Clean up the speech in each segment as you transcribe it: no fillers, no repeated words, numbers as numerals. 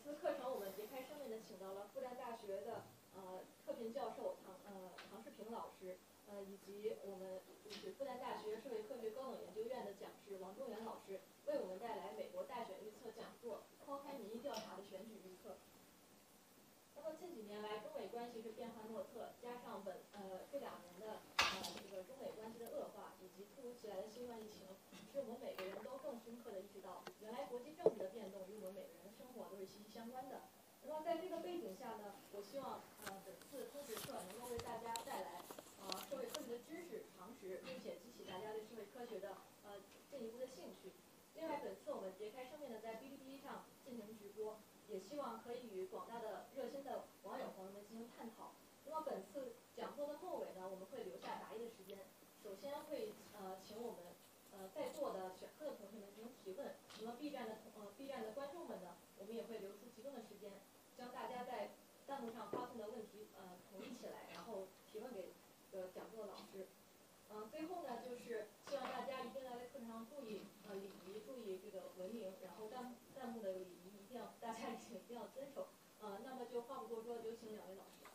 次课程我们节开生面的请到了复旦大学的特聘教授唐世平老师，以及我们就是复旦大学社会科学高等研究院的讲师王中原老师，为我们带来美国大选预测讲座，抛开民意调查的选举预测。那么近几年来，中美关系是变幻莫测，加上这2年的这个中美关系的恶化，以及突如其来的新冠疫情，使我们每个人都更深刻地意识到，原来国际政治的变动与我们每个人的生活都是息息相关的。那么在这个背景下呢，我希望本次通识课能够为大家带来社会科学的知识常识，并且激起大家对社会科学的进一步的兴趣。另外，本次我们节开生面的在哔哩哔哩上进行直播，也希望可以与广大的热心的网友朋友们进行探讨。那么本次讲座的末尾呢，我们会留下答疑的时间。首先会请我们在座的选课的同学们进行提问。那么 B 站的观众们呢，我们也会留出提问的时间，将大家在弹幕上发送的问题统一起来，然后提问给讲座的老师。最后呢，就是希望大家一定要在课堂上注意礼仪，注意这个文明，然后弹幕的礼仪大家一定要遵守。那么就话不多说，有请2位老师。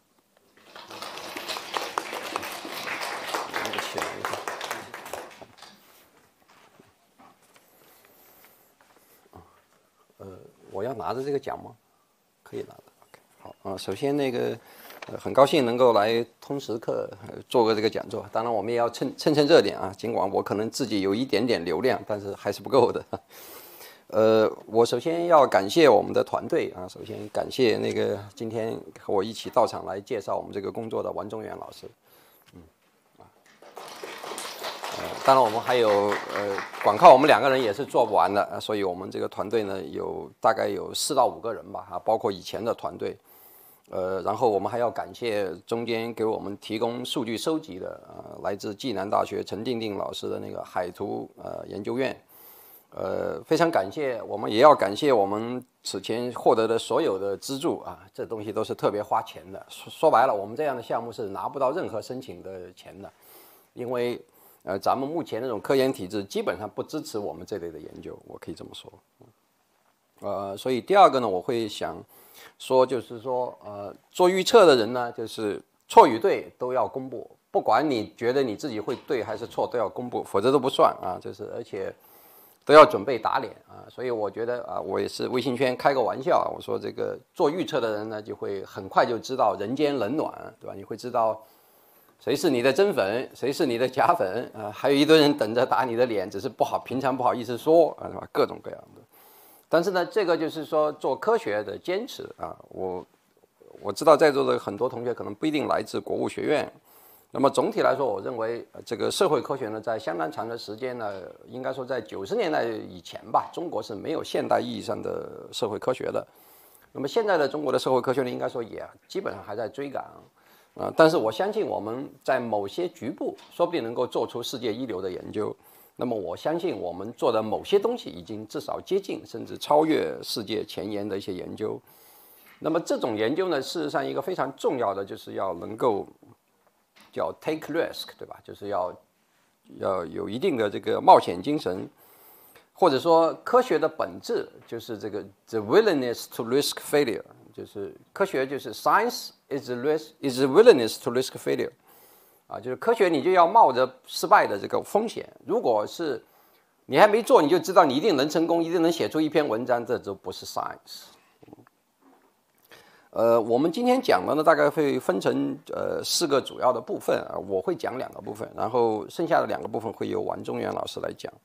我要拿着这个讲吗？可以拿的。OK， 好首先很高兴能够来通识课做个这个讲座。当然，我们也要蹭热点啊。尽管我可能自己有一点点流量，但是还是不够的。我首先要感谢我们的团队啊，首先感谢今天和我一起到场来介绍我们这个工作的王中原老师。当然我们还有光靠我们2个人也是做不完的，所以我们这个团队呢大概有4到5个人吧，包括以前的团队。然后我们还要感谢中间给我们提供数据收集的来自暨南大学陈定定老师的海图研究院。非常感谢，我们也要感谢我们此前获得的所有的资助啊，这东西都是特别花钱的。说白了，我们这样的项目是拿不到任何申请的钱的，因为咱们目前那种科研体制基本上不支持我们这类的研究，我可以这么说。所以第2个呢，我会想说，就是说做预测的人呢，就是错与对都要公布，不管你觉得你自己会对还是错，都要公布，否则都不算啊。而且都要准备打脸啊。所以我觉得我也是微信圈开个玩笑我说这个做预测的人呢，就会很快就知道人间冷暖，对吧？你会知道谁是你的真粉，谁是你的假粉还有一堆人等着打你的脸，只是平常不好意思说对吧？各种各样的。但是呢，这个就是说做科学的坚持啊。我知道在座的很多同学可能不一定来自国务学院，那么总体来说，我认为这个社会科学呢，在相当长的时间呢，应该说在90年代以前吧，中国是没有现代意义上的社会科学的。那么现在的中国的社会科学呢，应该说也基本上还在追赶但是我相信我们在某些局部，说不定能够做出世界一流的研究。那么我相信我们做的某些东西已经至少接近甚至超越世界前沿的一些研究。那么这种研究呢，事实上一个非常重要的就是要能够叫 take risk， 对吧？就是要有一定的这个冒险精神，或者说科学的本质就是这个 the willingness to risk failure， 就是科学就是 science is the willingness to risk failure。就是科学你就要冒着失败的这个风险，如果是你还没做你就知道你一定能成功，一定能写出一篇文章，这就不是 science。我们今天讲的呢，大概会分成4个主要的部分我会讲2个部分，然后剩下的2个部分会由王中原老师来讲。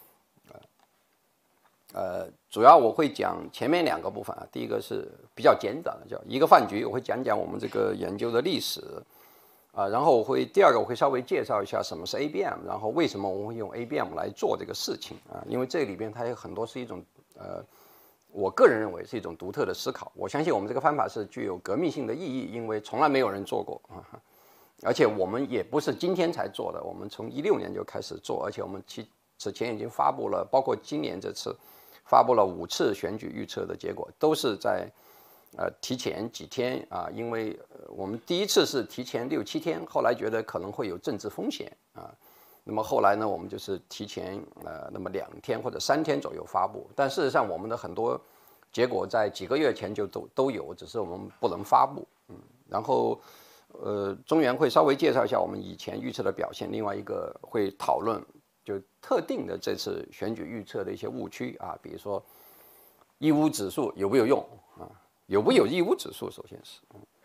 主要我会讲前面2个部分第一个是比较简短的，叫一个饭局，我会讲讲我们这个研究的历史然后第2个我会稍微介绍一下什么是 ABM， 然后为什么我们会用 ABM 来做这个事情因为这里边它有很多是一种我个人认为是一种独特的思考。我相信我们这个方法是具有革命性的意义，因为从来没有人做过而且我们也不是今天才做的，我们从16年就开始做，而且我们此前已经发布了，包括今年这次发布了5次选举预测的结果，都是在提前几天因为我们第一次是提前6、7天，后来觉得可能会有政治风险那么后来呢，我们就是提前那么2天或者3天左右发布。但事实上，我们的很多结果在几个月前就都有，只是我们不能发布。然后中原会稍微介绍一下我们以前预测的表现，另外一个会讨论就特定的这次选举预测的一些误区啊，比如说义乌指数有没有用啊？有没有义乌指数？首先是，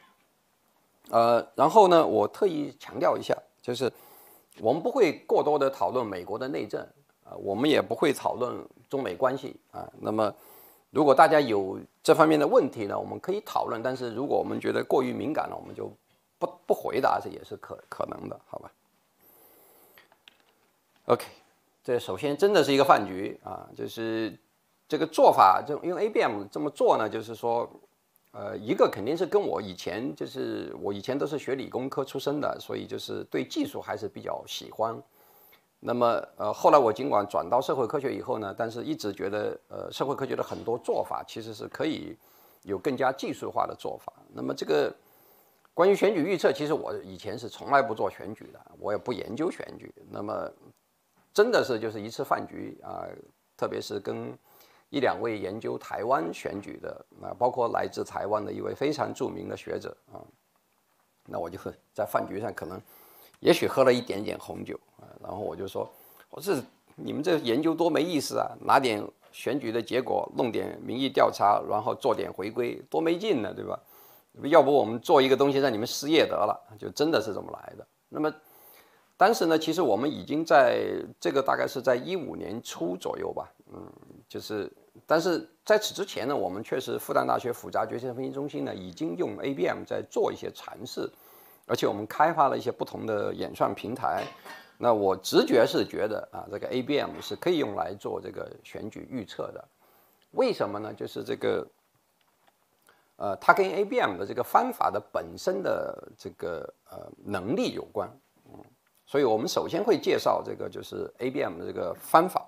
然后呢，我特意强调一下，就是我们不会过多的讨论美国的内政啊，我们也不会讨论中美关系啊。那么，如果大家有这方面的问题呢，我们可以讨论，但是如果我们觉得过于敏感了，我们就不回答，这也是可能的，好吧 ？OK， 这首先真的是一个饭局啊，就是这个做法，就用 ABM 这么做呢，就是说。一个肯定是跟我以前都是学理工科出身的，所以就是对技术还是比较喜欢。那么后来我尽管转到社会科学以后呢，但是一直觉得社会科学的很多做法其实是可以有更加技术化的做法。那么这个关于选举预测，其实我以前是从来不做选举的，我也不研究选举。那么真的是就是一次饭局啊，特别是跟一两位研究台湾选举的包括来自台湾的一位非常著名的学者啊，那我就在饭局上可能也许喝了一点点红酒啊，然后我就说，我说你们这研究多没意思啊，拿点选举的结果弄点民意调查，然后做点回归，多没劲呢，对吧？要不我们做一个东西让你们失业得了，就真的是这么来的。那么当时呢，其实我们已经在这个大概是在15年初左右吧，但是在此之前呢，我们确实复旦大学复杂决策分析中心呢已经用 ABM 在做一些尝试，而且我们开发了一些不同的演算平台。那我直觉是觉得啊，这个 ABM 是可以用来做这个选举预测的。为什么呢？就是这个它跟 ABM 的这个方法的本身的这个能力有关。所以我们首先会介绍这个就是 ABM 的这个方法。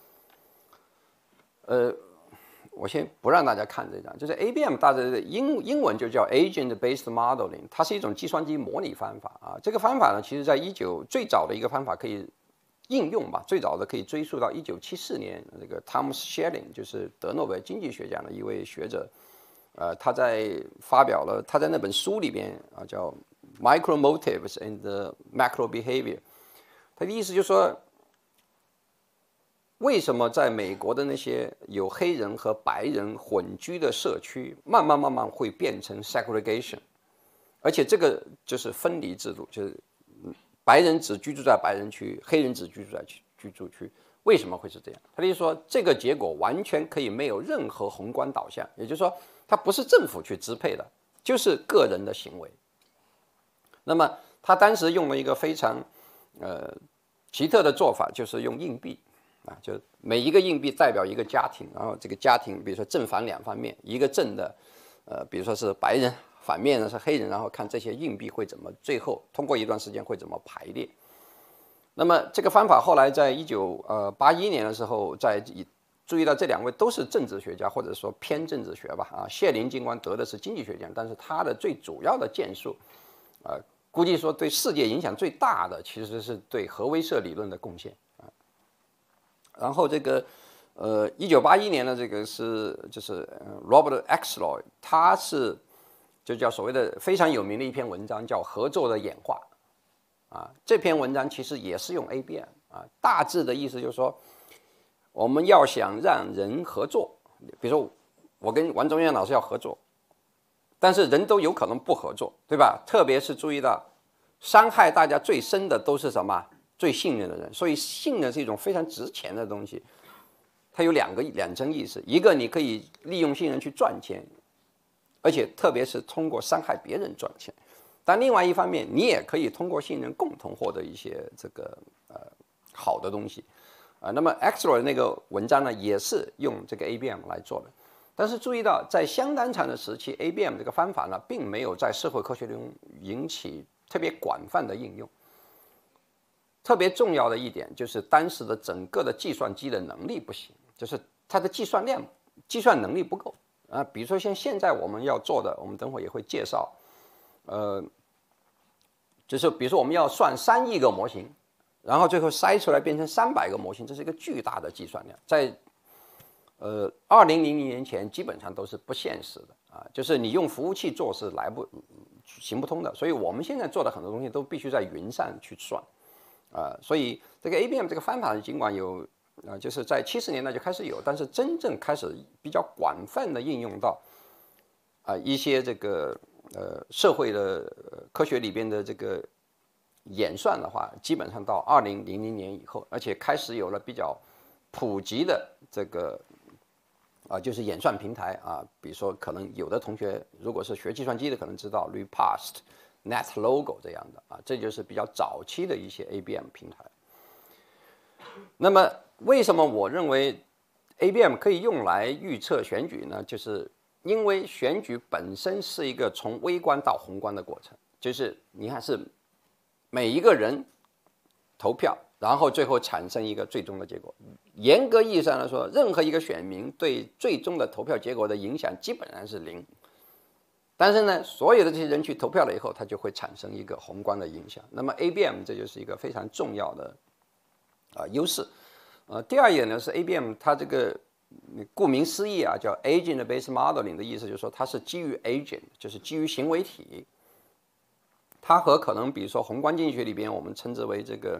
我先不让大家看这张，就是 ABM 大致的英文就叫 Agent-Based Modeling， 它是一种计算机模拟方法啊。这个方法呢，其实在最早的一个方法可以应用吧，最早的可以追溯到1974年，这个 Thomas Schelling 就是得诺贝尔经济学奖的一位学者，他发表了他在那本书里边啊叫 Micro Motives and Macro Behavior， 他的意思就是说。为什么在美国的那些有黑人和白人混居的社区，慢慢会变成 segregation， 而且这个就是分离制度，就是白人只居住在白人区，黑人只居住在居住区。为什么会是这样？他就说这个结果完全可以没有任何宏观导向，也就是说，它不是政府去支配的，就是个人的行为。那么他当时用了一个非常奇特的做法，就是用硬币。就每一个硬币代表一个家庭，然后这个家庭，比如说正反两方面，一个正的，比如说是白人，反面呢是黑人，然后看这些硬币会怎么，最后通过一段时间会怎么排列。那么这个方法后来在1981年的时候，注意到这两位都是政治学家，或者说偏政治学吧，谢林尽管得的是经济学奖，但是他的最主要的建树，估计说对世界影响最大的，其实是对核威慑理论的贡献。然后这个1981年的这个就是 Robert Axelrod， 他就叫所谓的非常有名的一篇文章，叫《合作的演化》啊。这篇文章其实也是用 ABM 啊，大致的意思就是说，我们要想让人合作，比如说我跟王中元老师要合作，但是人都有可能不合作，对吧？特别是注意到伤害大家最深的都是什么？最信任的人，所以信任是一种非常值钱的东西。它有两层意思，一个你可以利用信任去赚钱，而且特别是通过伤害别人赚钱。但另外一方面，你也可以通过信任共同获得一些这个好的东西那么 Axelrod 那个文章呢，也是用这个 ABM 来做的。但是注意到，在相当长的时期 ，ABM 这个方法呢，并没有在社会科学中引起特别广泛的应用。特别重要的一点就是当时的整个的计算机的能力不行，就是它的计算能力不够比如说像现在我们要做的，我们等会也会介绍，就是比如说我们要算3亿个模型，然后最后筛出来变成300个模型，这是一个巨大的计算量。 2000年前基本上都是不现实的啊，就是你用服务器做是行不通的，所以我们现在做的很多东西都必须在云上去算，所以这个 ABM 这个方法尽管有就是在70年代就开始有，但是真正开始比较广泛的应用到一些这个社会的科学里边的这个演算的话，基本上到2000年以后，而且开始有了比较普及的这个就是演算平台啊，比如说可能有的同学如果是学计算机的，可能知道 Repast、NetLogo 这样的啊，这就是比较早期的一些 ABM 平台。那么为什么我认为 ABM 可以用来预测选举呢？就是因为选举本身是一个从微观到宏观的过程，就是你看是每一个人投票，然后最后产生一个最终的结果。严格意义上来说，任何一个选民对最终的投票结果的影响基本上是0。但是呢，所有的这些人去投票了以后，它就会产生一个宏观的影响。那么 ABM 这就是一个非常重要的优势。第二一点呢是 ABM 它这个顾名思义啊，叫 Agent-Based Modeling 的意思就是说它是基于 agent， 就是基于行为体。它和可能比如说宏观经济学里边我们称之为这个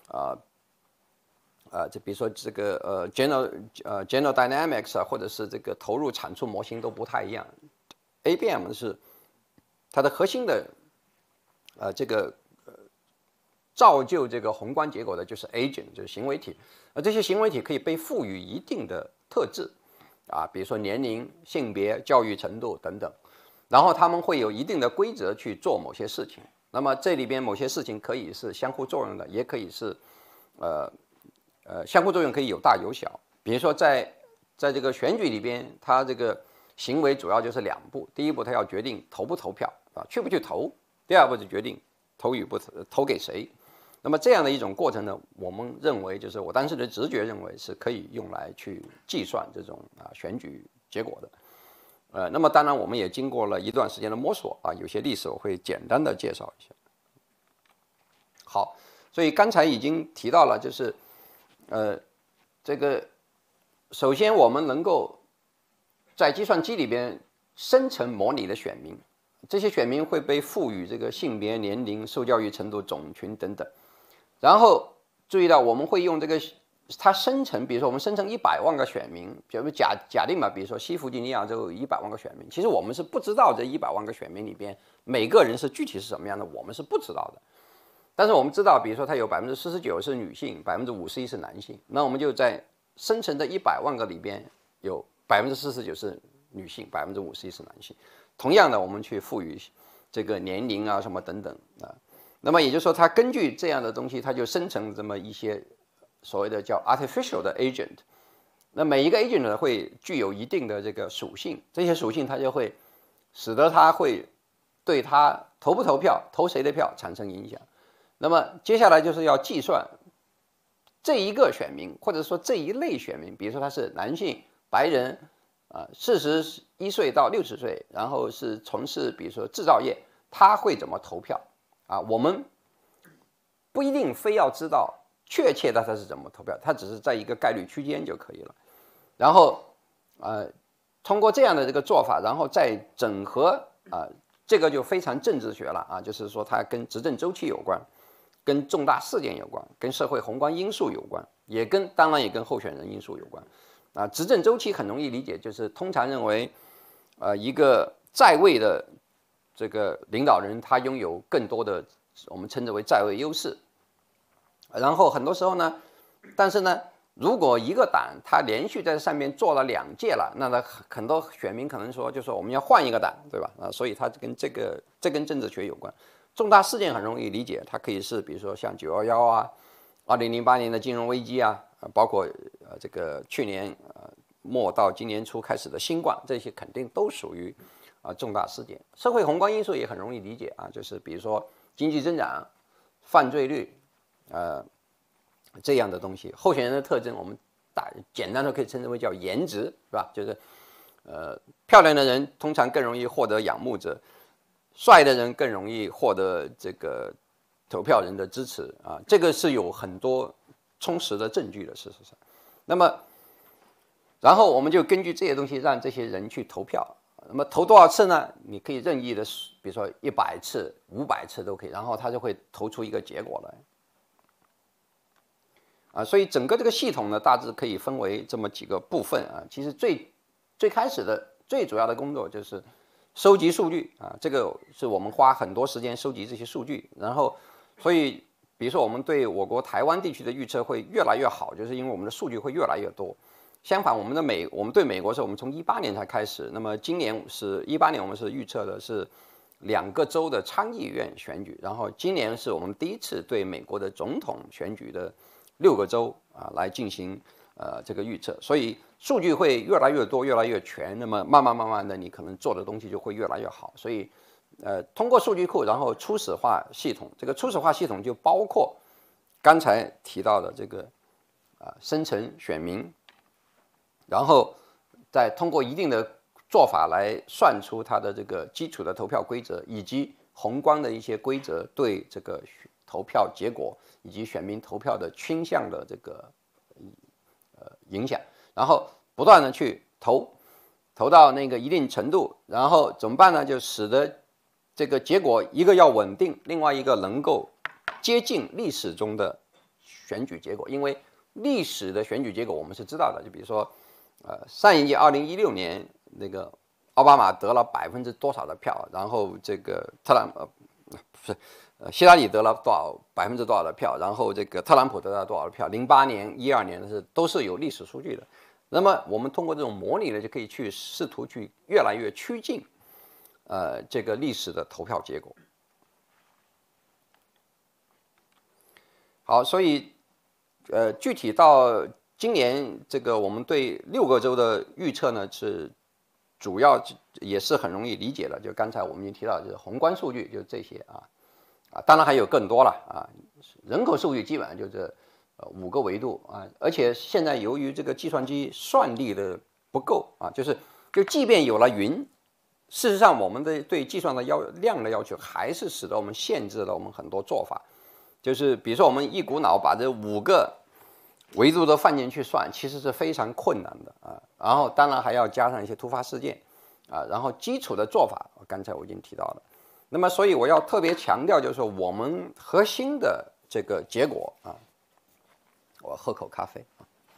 就比如说这个General Dynamics 或者是这个投入产出模型都不太一样。ABM 是它的核心的这个造就这个宏观结果的就是 agent， 就是行为体，而这些行为体可以被赋予一定的特质比如说年龄、性别、教育程度等等，然后他们会有一定的规则去做某些事情。那么这里边某些事情可以是相互作用的，也可以是相互作用可以有大有小。比如说在这个选举里边，它这个行为主要就是2步，第一步它要决定投不投票去不去投，第二步就决定投给谁。那么这样的一种过程呢，我们认为就是我当时的直觉认为是可以用来去计算这种选举结果的。那么当然我们也经过了一段时间的摸索有些历史我会简单的介绍一下。好，所以刚才已经提到了，就是这个首先我们能够在计算机里边生成模拟的选民，这些选民会被赋予这个性别、年龄、受教育程度、种群等等。然后注意到我们会用这个它生成，比如说我们生成100万个选民，比如假定嘛，比如说西弗吉尼亚州有100万个选民，其实我们是不知道这100万个选民里边每个人是具体是什么样的，我们是不知道的。但是我们知道，比如说它有49%是女性，51%是男性，那我们就在生成的100万个里边有49%是女性，51%是男性。同样的，我们去赋予这个年龄什么等等那么也就是说，它根据这样的东西，它就生成这么一些所谓的叫 artificial 的 agent。那每一个 agent 呢会具有一定的这个属性，这些属性它就会使得它会对它投不投票、投谁的票产生影响。那么接下来就是要计算这一个选民，或者说这一类选民，比如说他是男性、白人41岁到60岁，然后是从事比如说制造业，他会怎么投票我们不一定非要知道确切的他是怎么投票，他只是在一个概率区间就可以了。然后通过这样的这个做法，然后再整合这个就非常政治学了就是说它跟执政周期有关，跟重大事件有关，跟社会宏观因素有关，当然也跟候选人因素有关执政周期很容易理解，就是通常认为一个在位的这个领导人他拥有更多的我们称之为在位优势。然后很多时候呢，但是呢，如果一个党他连续在上面做了2届了，那很多选民可能说，就说我们要换一个党，对吧？所以它跟这跟政治学有关。重大事件很容易理解，它可以是比如说像911 2008年的金融危机包括这个去年末到今年初开始的新冠，这些肯定都属于重大事件。社会宏观因素也很容易理解就是比如说经济增长、犯罪率这样的东西。候选人的特征我们简单的可以称之为叫颜值，是吧？就是漂亮的人通常更容易获得仰慕者，帅的人更容易获得这个投票人的支持这个是有很多充实的证据的，事实上。那么然后我们就根据这些东西让这些人去投票。那么投多少次呢？你可以任意的，比如说100次、500次都可以，然后他就会投出一个结果来。所以整个这个系统呢，大致可以分为这么几个部分啊。其实最开始的最主要的工作就是收集数据啊，这个是我们花很多时间收集这些数据，然后所以比如说我们对我国台湾地区的预测会越来越好，就是因为我们的数据会越来越多。相反，我们对美国是我们从18年才开始，那么今年是18年，我们是预测的是2个州的参议院选举，然后今年是我们第一次对美国的总统选举的6个州来进行这个预测，所以数据会越来越多，越来越全，那么慢慢的，你可能做的东西就会越来越好。所以通过数据库，然后初始化系统，这个初始化系统就包括刚才提到的这个生成选民。然后再通过一定的做法来算出它的这个基础的投票规则，以及宏观的一些规则对这个投票结果以及选民投票的倾向的这个影响，然后不断的去投到那个一定程度，然后怎么办呢？就使得这个结果一个要稳定，另外一个能够接近历史中的选举结果，因为历史的选举结果我们是知道的，就比如说。上一届2016年那个奥巴马得了多少的票，然后这个希拉里得了多少的票，然后这个特朗普得了多少的票，08年、12年的都是有历史数据的。那么我们通过这种模拟呢，就可以去试图去越来越趋近这个历史的投票结果。好，所以具体到今年这个我们对6个州的预测呢，是主要也是很容易理解的。就刚才我们已经提到，就是宏观数据，就是这些当然还有更多了人口数据基本上就这5个维度而且现在由于这个计算机算力的不够就即便有了云，事实上我们的对计算的量的要求还是使得我们限制了我们很多做法。就是比如说我们一股脑把这5个维度都放进去算，其实是非常困难的然后当然还要加上一些突发事件然后基础的做法刚才我已经提到了。那么所以我要特别强调，就是说我们核心的这个结果我喝口咖啡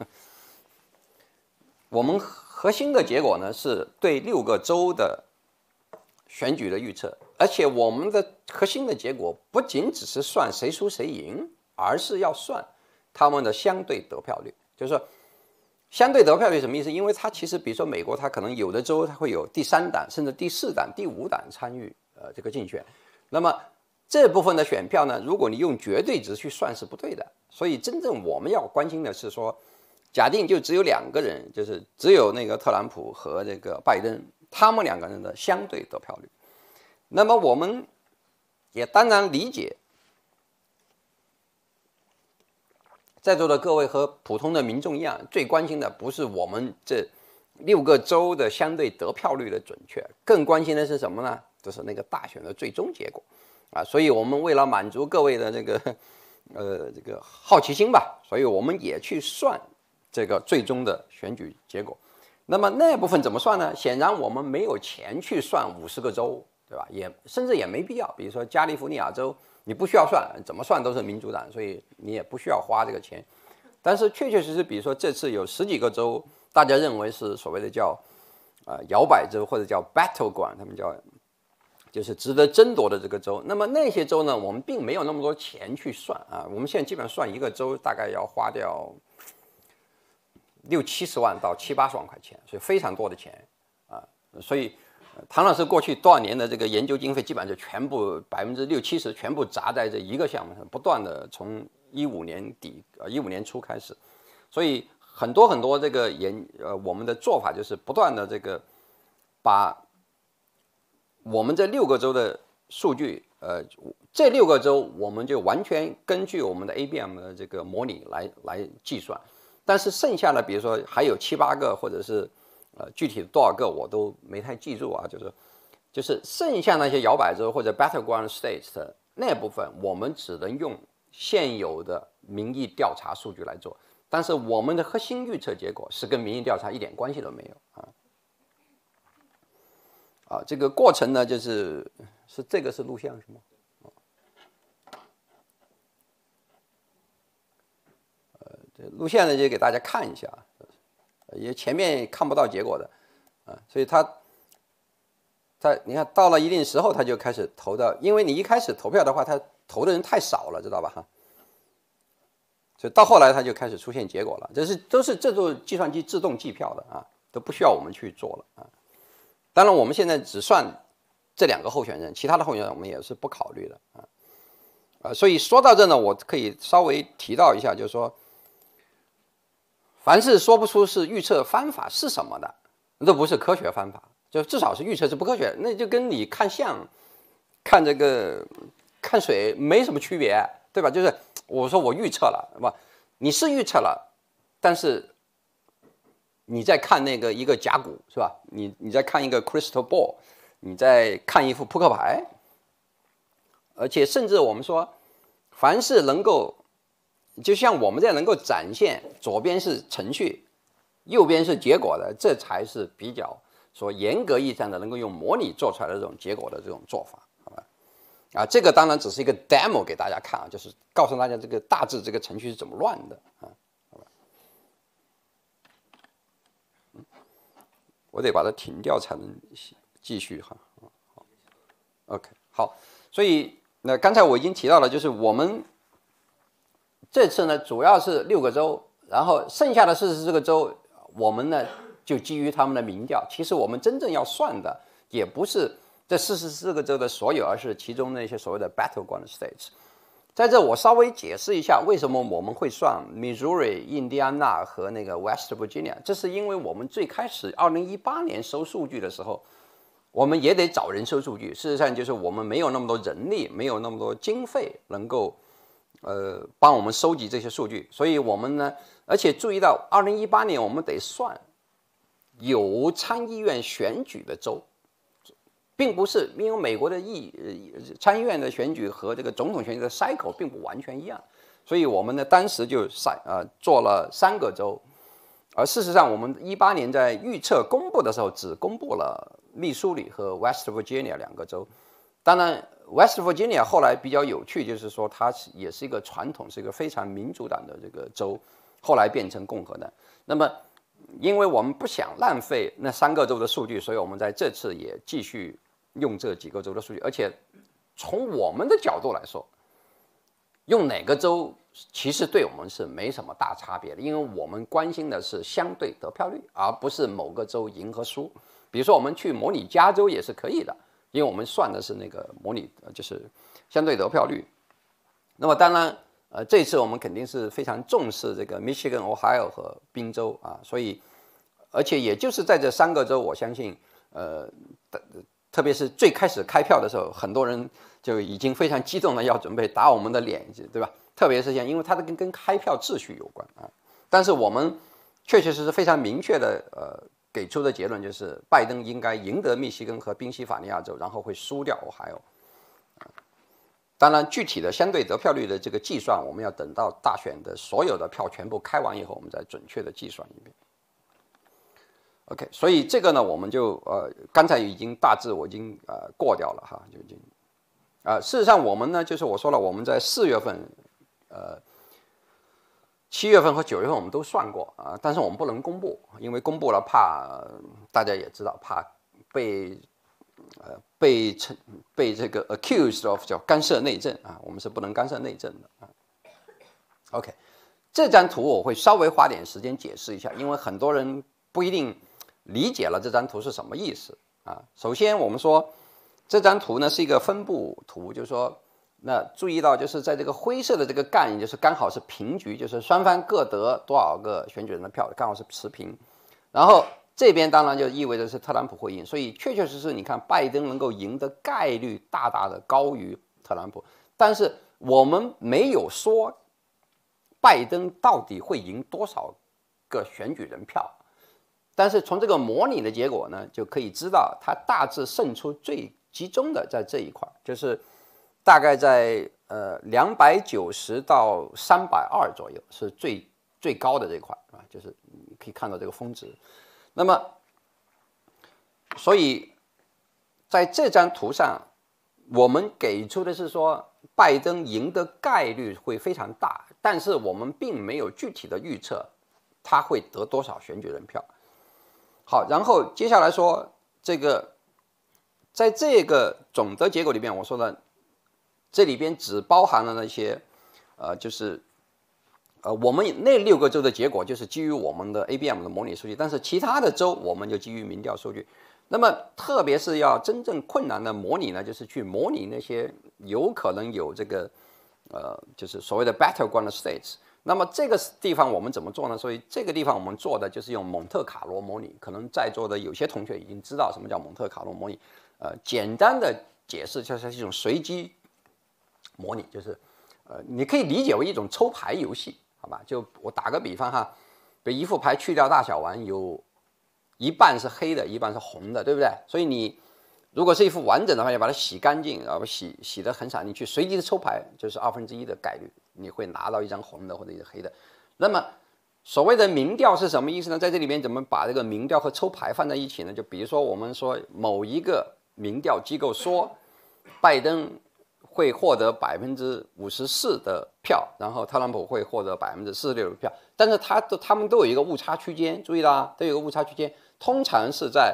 我们核心的结果呢是对6个州的选举的预测，而且我们的核心的结果不仅只是算谁输谁赢，而是要算他们的相对得票率。就是说相对得票率什么意思？因为它其实比如说美国，它可能有的州它会有第3党甚至第4党第5党参与这个竞选，那么这部分的选票呢，如果你用绝对值去算是不对的。所以真正我们要关心的是说，假定就只有2个人，就是只有那个特朗普和这个拜登，他们2个人的相对得票率。那么我们也当然理解在座的各位和普通的民众一样，最关心的不是我们这6个州的相对得票率的准确，更关心的是什么呢？就是那个大选的最终结果所以我们为了满足各位的这个好奇心吧，所以我们也去算这个最终的选举结果。那么那部分怎么算呢？显然我们没有钱去算50个州，对吧？甚至也没必要。比如说加利福尼亚州，你不需要算，怎么算都是民主党，所以你也不需要花这个钱。但是确确实实，比如说这次有10几个州，大家认为是所谓的叫摇摆州或者叫 battleground， 他们叫就是值得争夺的这个州。那么那些州呢，我们并没有那么多钱去算我们现在基本上算一个州大概要花掉60-70万到70-80万块钱，所以非常多的钱所以唐老师过去多少年的这个研究经费，基本上就全部60-70%全部砸在这一个项目上，不断的从15年底15年初开始。所以很多这个我们的做法就是不断的这个把我们这6个州的数据这6个州我们就完全根据我们的 ABM 的这个模拟来计算。但是剩下的比如说还有7-8个或者是具体多少个我都没太记住就是剩下那些摇摆州或者 battleground states 的那部分，我们只能用现有的民意调查数据来做。 但是我们的核心预测结果是跟民意调查一点关系都没有这个过程呢，就是这个是录像是吗？这录像呢就给大家看一下，也前面看不到结果的所以他你看到了一定时候他就开始投的，因为你一开始投票的话，他投的人太少了，知道吧所以到后来他就开始出现结果了，都是这种计算机自动计票的都不需要我们去做了当然我们现在只算这2个候选人，其他的候选人我们也是不考虑的所以说到这呢，我可以稍微提到一下，就是说，凡是说不出是预测方法是什么的，这不是科学方法，就至少是预测是不科学，那就跟你看相、看看水没什么区别，对吧？就是我说我预测了，是吧？你是预测了，但是你在看一个甲骨，是吧？你在看一个 crystal ball， 你在看一副扑克牌，而且甚至我们说，凡是能够，就像我们这样能够展现左边是程序，右边是结果的，这才是比较说严格意义上的能够用模拟做出来的这种结果的这种做法，好吧？这个当然只是一个 demo 给大家看就是告诉大家这个大致这个程序是怎么乱的好吧？我得把它停掉才能继续OK， 好，所以那刚才我已经提到了，就是我们这次呢主要是6个州，然后剩下的44个州，我们呢就基于他们的民调。其实我们真正要算的也不是这44个州的所有，而是其中那些所谓的 battleground states。在这我稍微解释一下为什么我们会算 Missouri、印第安纳和那个 West Virginia。这是因为我们最开始2018年收数据的时候，我们也得找人收数据。事实上就是我们没有那么多人力，没有那么多经费能够帮我们收集这些数据，所以我们呢，而且注意到2018年我们得算有参议院选举的州，并不是因为美国的参议院的选举和这个总统选举的 cycle 并不完全一样，所以我们呢当时就做了3个州，而事实上我们18年在预测公布的时候只公布了密苏里和 West Virginia 2个州。当然 West Virginia 后来比较有趣，就是说它也是一个传统是一个非常民主党的这个州，后来变成共和党。那么因为我们不想浪费那3个州的数据，所以我们在这次也继续用这几个州的数据，而且从我们的角度来说，用哪个州其实对我们是没什么大差别的，因为我们关心的是相对得票率，而不是某个州赢和输。比如说我们去模拟加州也是可以的，因为我们算的是那个模拟就是相对得票率。那么当然这次我们肯定是非常重视这个 Michigan、Ohio 和宾州所以而且也就是在这3个州，我相信特别是最开始开票的时候，很多人就已经非常激动的要准备打我们的脸，对吧？特别是像因为它跟开票秩序有关但是我们确确实实非常明确的给出的结论就是拜登应该赢得密西根和宾夕法尼亚州，然后会输掉Ohio。当然具体的相对得票率的这个计算，我们要等到大选的所有的票全部开完以后，我们再准确的计算一遍。OK， 所以这个呢，我们就刚才已经大致我已经过掉了就已经事实上我们呢，就是我说了，我们在4月份7月份和9月份我们都算过但是我们不能公布，因为公布了怕大家也知道，怕被这个 accused of 叫干涉内政我们是不能干涉内政的OK， 这张图我会稍微花点时间解释一下，因为很多人不一定理解了这张图是什么意思首先我们说这张图呢是一个分布图，就是说那注意到就是在这个灰色的这个杠，就是刚好是平局，就是双方各得多少个选举人的票，刚好是持平。然后这边当然就意味着是特朗普会赢，所以确确实实你看拜登能够赢的概率大大的高于特朗普，但是我们没有说拜登到底会赢多少个选举人票，但是从这个模拟的结果呢，就可以知道他大致胜出最集中的在这一块，就是大概在290到320左右是最最高的这一块啊，就是你可以看到这个峰值。那么，所以在这张图上，我们给出的是说拜登赢的概率会非常大，但是我们并没有具体的预测他会得多少选举人票。好，然后接下来说这个，在这个总的结果里面，我说的这里边只包含了那些就是我们那6个州的结果就是基于我们的 ABM 的模拟数据，但是其他的州我们就基于民调数据。那么特别是要真正困难的模拟呢，就是去模拟那些有可能有这个就是所谓的 battleground states。那么这个地方我们怎么做呢？所以这个地方我们做的就是用蒙特卡罗模拟。可能在座的有些同学已经知道什么叫蒙特卡罗模拟。简单的解释就是一种随机模拟，就是你可以理解为一种抽牌游戏，好吧？就我打个比方哈，比如一副牌去掉大小丸，有一半是黑的，一半是红的，对不对？所以你如果是一副完整的话，要把它洗干净，然后洗得很少，你去随机的抽牌，就是1/2的概率，你会拿到一张红的或者一张黑的。那么所谓的民调是什么意思呢？在这里面怎么把这个民调和抽牌放在一起呢？就比如说我们说某一个民调机构说拜登会获得54%的票，然后特朗普会获得46%的票，但是他们都有一个误差区间，注意啦，都有一个误差区间，通常是在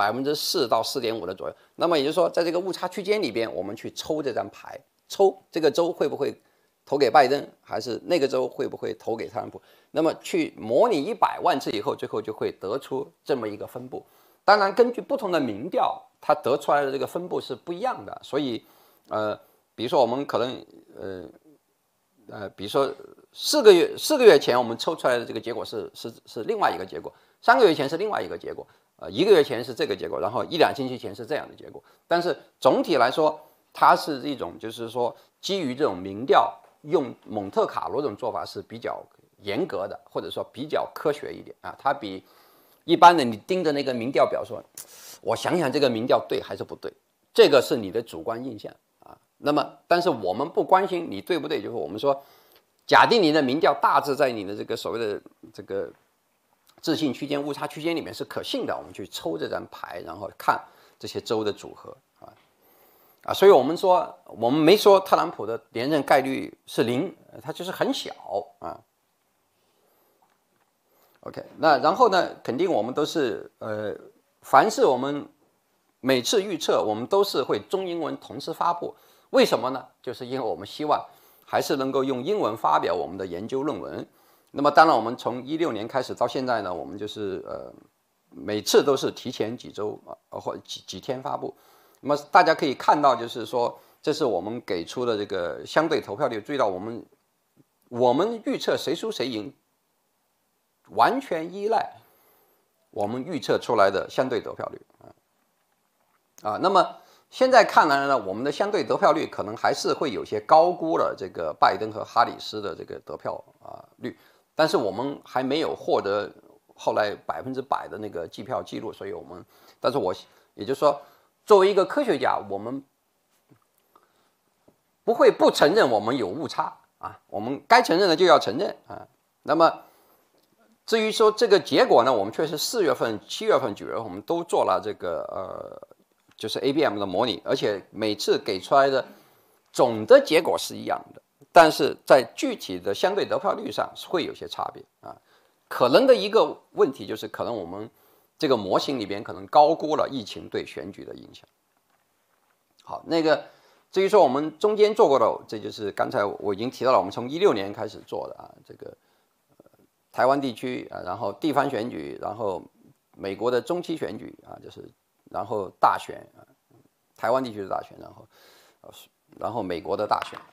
4%到4.5%的左右。那么也就是说，在这个误差区间里边，我们去抽这张牌，抽这个州会不会投给拜登，还是那个州会不会投给特朗普？那么去模拟100万次以后，最后就会得出这么一个分布。当然，根据不同的民调，它得出来的这个分布是不一样的。所以，比如说我们可能比如说4个月前我们抽出来的这个结果是另外一个结果，3个月前是另外一个结果，1个月前是这个结果，然后1、2星期前是这样的结果。但是总体来说，它是一种就是说基于这种民调，用蒙特卡罗这种做法是比较严格的，或者说比较科学一点啊。它比一般的你盯着那个民调表说，我想想这个民调对还是不对，这个是你的主观印象啊。那么，但是我们不关心你对不对，就是我们说，假定你的民调大致在你的这个所谓的这个置信区间、误差区间里面是可信的，我们去抽这张牌，然后看这些州的组合所以我们说，我们没说特朗普的连任概率是0，它就是很小啊。OK， 那然后呢，肯定我们都是凡是我们每次预测，我们都是会中英文同时发布。为什么呢？就是因为我们希望还是能够用英文发表我们的研究论文。那么当然，我们从16年开始到现在呢，我们就是每次都是提前几周或几天发布。那么大家可以看到，就是说这是我们给出的这个相对投票率。注意到我们预测谁输谁赢，完全依赖我们预测出来的相对得票率那么现在看来呢，我们的相对得票率可能还是会有些高估了这个拜登和哈里斯的这个得票率，但是我们还没有获得后来100%的那个计票记录，所以但是也就是说，作为一个科学家，我们不会不承认我们有误差我们该承认的就要承认那么至于说这个结果呢，我们确实4月份、7月份、9月份我们都做了这个就是 ABM 的模拟，而且每次给出来的总的结果是一样的，但是在具体的相对得票率上是会有些差别可能的一个问题就是，可能我们这个模型里边可能高估了疫情对选举的影响。好，那个至于说我们中间做过的，这就是刚才我已经提到了，我们从16年开始做的这个台湾地区然后地方选举，然后美国的中期选举就是然后大选台湾地区的大选，然后美国的大选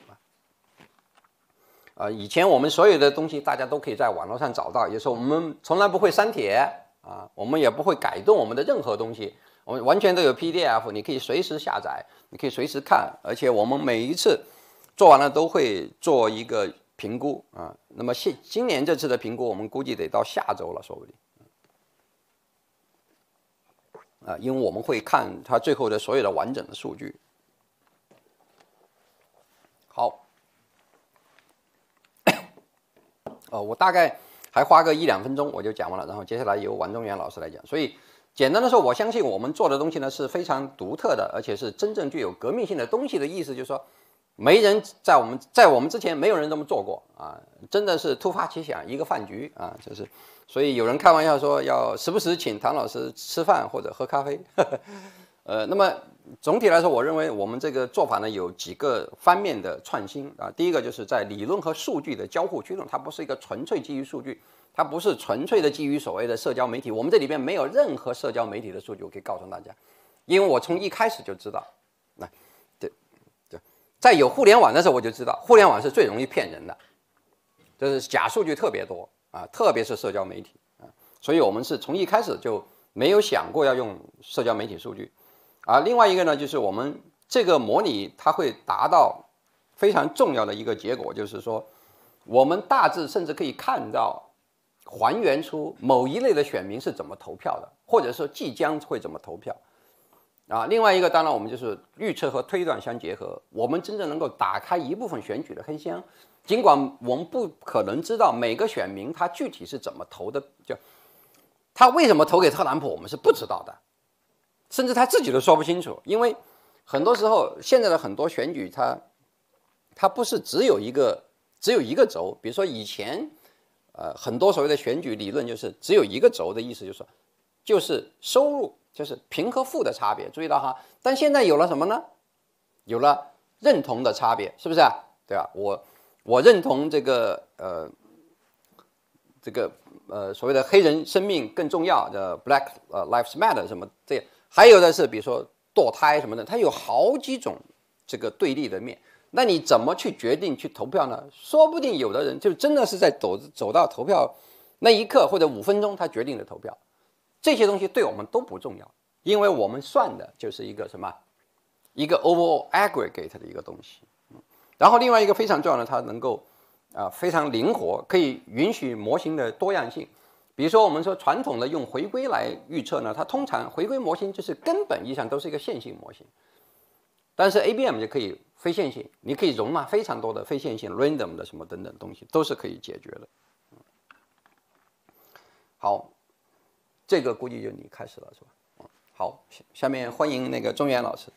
以前我们所有的东西大家都可以在网络上找到，也就是说我们从来不会删帖我们也不会改动我们的任何东西，我们完全都有 PDF， 你可以随时下载，你可以随时看，而且我们每一次做完了都会做一个评估那么今年这次的评估我们估计得到下周了，说不定因为我们会看它最后的所有的完整的数据。好我大概还花个1-2分钟我就讲完了，然后接下来由王中原老师来讲。所以简单的说，我相信我们做的东西呢是非常独特的，而且是真正具有革命性的东西的意思，就是说没人在我们之前没有人这么做过啊，真的是突发奇想一个饭局啊，就是。所以有人开玩笑说要时不时请唐老师吃饭或者喝咖啡。那么总体来说，我认为我们这个做法呢有几个方面的创新啊。第一个就是在理论和数据的交互驱动，它不是一个纯粹基于数据，它不是纯粹的基于所谓的社交媒体。我们这里边没有任何社交媒体的数据，我可以告诉大家，因为我从一开始就知道，对，在有互联网的时候我就知道，互联网是最容易骗人的，就是假数据特别多啊，特别是社交媒体啊，所以我们是从一开始就没有想过要用社交媒体数据。另外一个呢，就是我们这个模拟它会达到非常重要的一个结果，就是说我们大致甚至可以看到还原出某一类的选民是怎么投票的，或者说即将会怎么投票另外一个当然我们就是预测和推断相结合，我们真正能够打开一部分选举的黑箱，尽管我们不可能知道每个选民他具体是怎么投的，就他为什么投给特朗普我们是不知道的，甚至他自己都说不清楚，因为很多时候现在的很多选举它不是只有一个轴，比如说以前很多所谓的选举理论就是只有一个轴的意思，就是收入就是贫和富的差别，注意到哈，但现在有了什么呢？有了认同的差别，是不是啊？对吧？我认同这个所谓的黑人生命更重要的 Black Lives Matter 什么这些。还有的是比如说堕胎什么的，它有好几种这个对立的面，那你怎么去决定去投票呢？说不定有的人就真的是在走到投票那一刻或者5分钟他决定了投票，这些东西对我们都不重要，因为我们算的就是一个什么，一个 overall aggregate 的一个东西。然后另外一个非常重要的，它能够非常灵活，可以允许模型的多样性。比如说我们说传统的用回归来预测呢，它通常回归模型就是根本意义上都是一个线性模型，但是 ABM 就可以非线性，你可以容纳非常多的非线性 random 的什么等等东西都是可以解决的。好，这个估计就你开始了是吧？好，下面欢迎那个钟原老师。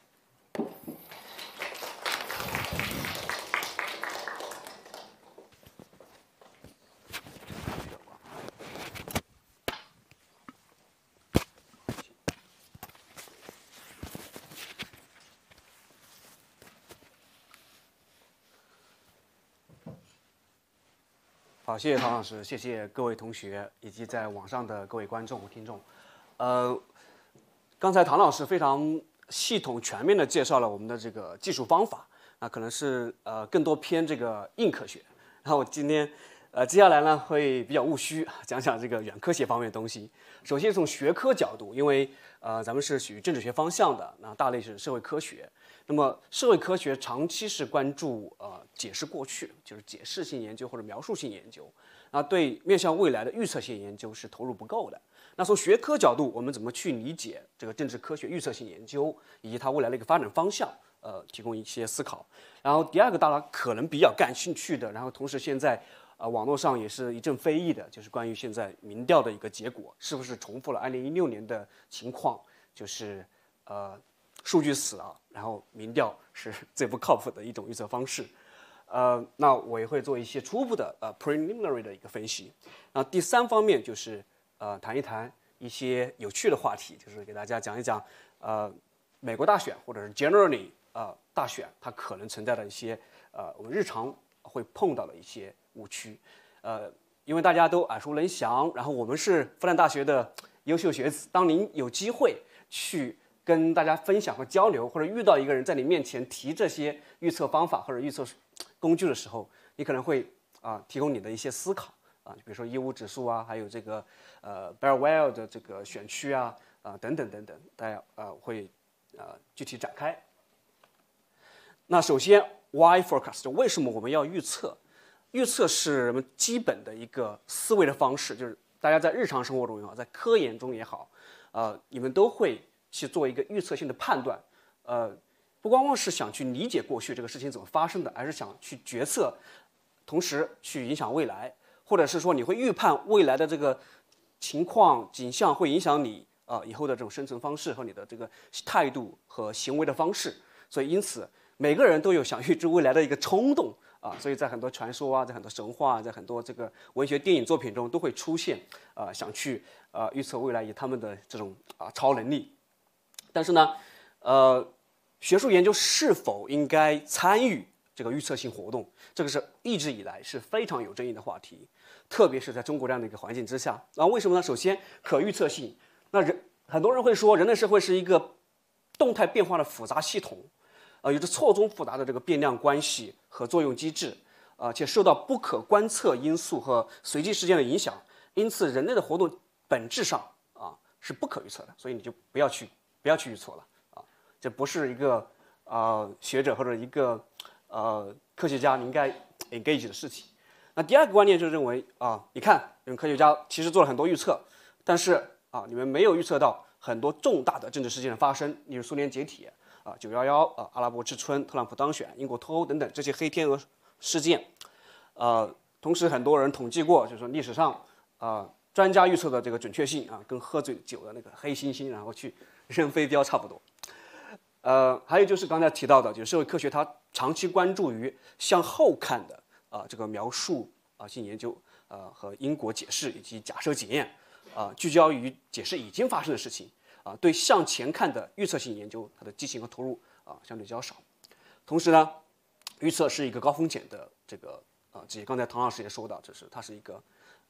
好，谢谢唐老师，谢谢各位同学以及在网上的各位观众和听众。刚才唐老师非常系统全面地介绍了我们的这个技术方法，那可能是更多偏这个硬科学。然后我今天接下来呢会比较务虚，讲讲这个软科学方面的东西。首先从学科角度，因为咱们是属于政治学方向的，那大类是社会科学。那么社会科学长期是关注解释过去，就是解释性研究或者描述性研究，那对面向未来的预测性研究是投入不够的。那从学科角度，我们怎么去理解这个政治科学预测性研究以及它未来的一个发展方向？提供一些思考。然后第二个大家可能比较感兴趣的，然后同时现在网络上也是一阵非议的，就是关于现在民调的一个结果是不是重复了2016年的情况，就是数据死了，然后民调是最不靠谱的一种预测方式。那我也会做一些初步的preliminary 的一个分析。那第三方面就是谈一谈一些有趣的话题，就是给大家讲一讲美国大选或者是 generally 大选它可能存在的一些我们日常会碰到的一些误区。因为大家都耳熟能详，然后我们是复旦大学的优秀学子，当您有机会去跟大家分享和交流，或者遇到一个人在你面前提这些预测方法或者预测工具的时候，你可能会提供你的一些思考比如说义乌指数还有这个Bear-Well 的这个选区等等等等，大家会具体展开。那首先 Why forecast 为什么我们要预测？预测是人们基本的一个思维的方式，就是大家在日常生活中也好，在科研中也好，你们都会去做一个预测性的判断，不光光是想去理解过去这个事情怎么发生的，而是想去决策，同时去影响未来，或或者是说你会预判未来的这个情况景象会影响你以后的这种生存方式和你的这个态度和行为的方式，所以因此每个人都有想预知未来的一个冲动所以在很多传说啊，在很多神话啊，在很多这个文学电影作品中都会出现想去预测未来以他们的这种超能力。但是呢，学术研究是否应该参与这个预测性活动，这个是一直以来是非常有争议的话题，特别是在中国这样的一个环境之下。为什么呢？首先，可预测性，那很多人会说，人类社会是一个动态变化的复杂系统，有着错综复杂的这个变量关系和作用机制，且受到不可观测因素和随机事件的影响，因此人类的活动本质上是不可预测的，所以你就不要去预测了这不是一个学者或者一个科学家你应该 engage 的事情。那第二个观念就是认为你看你们科学家其实做了很多预测，但是你们没有预测到很多重大的政治事件的发生，例如苏联解体911阿拉伯之春、特朗普当选、英国脱欧等等这些黑天鹅事件。同时很多人统计过，就是说历史上专家预测的这个准确性跟喝醉酒的那个黑猩猩然后去扔飞镖差不多。还有就是刚才提到的，就是社会科学它长期关注于向后看的这个描述性研究和因果解释以及假设检验聚焦于解释已经发生的事情对向前看的预测性研究它的激情和投入相对较少。同时呢，预测是一个高风险的这个这些刚才唐老师也说到，就是它是一个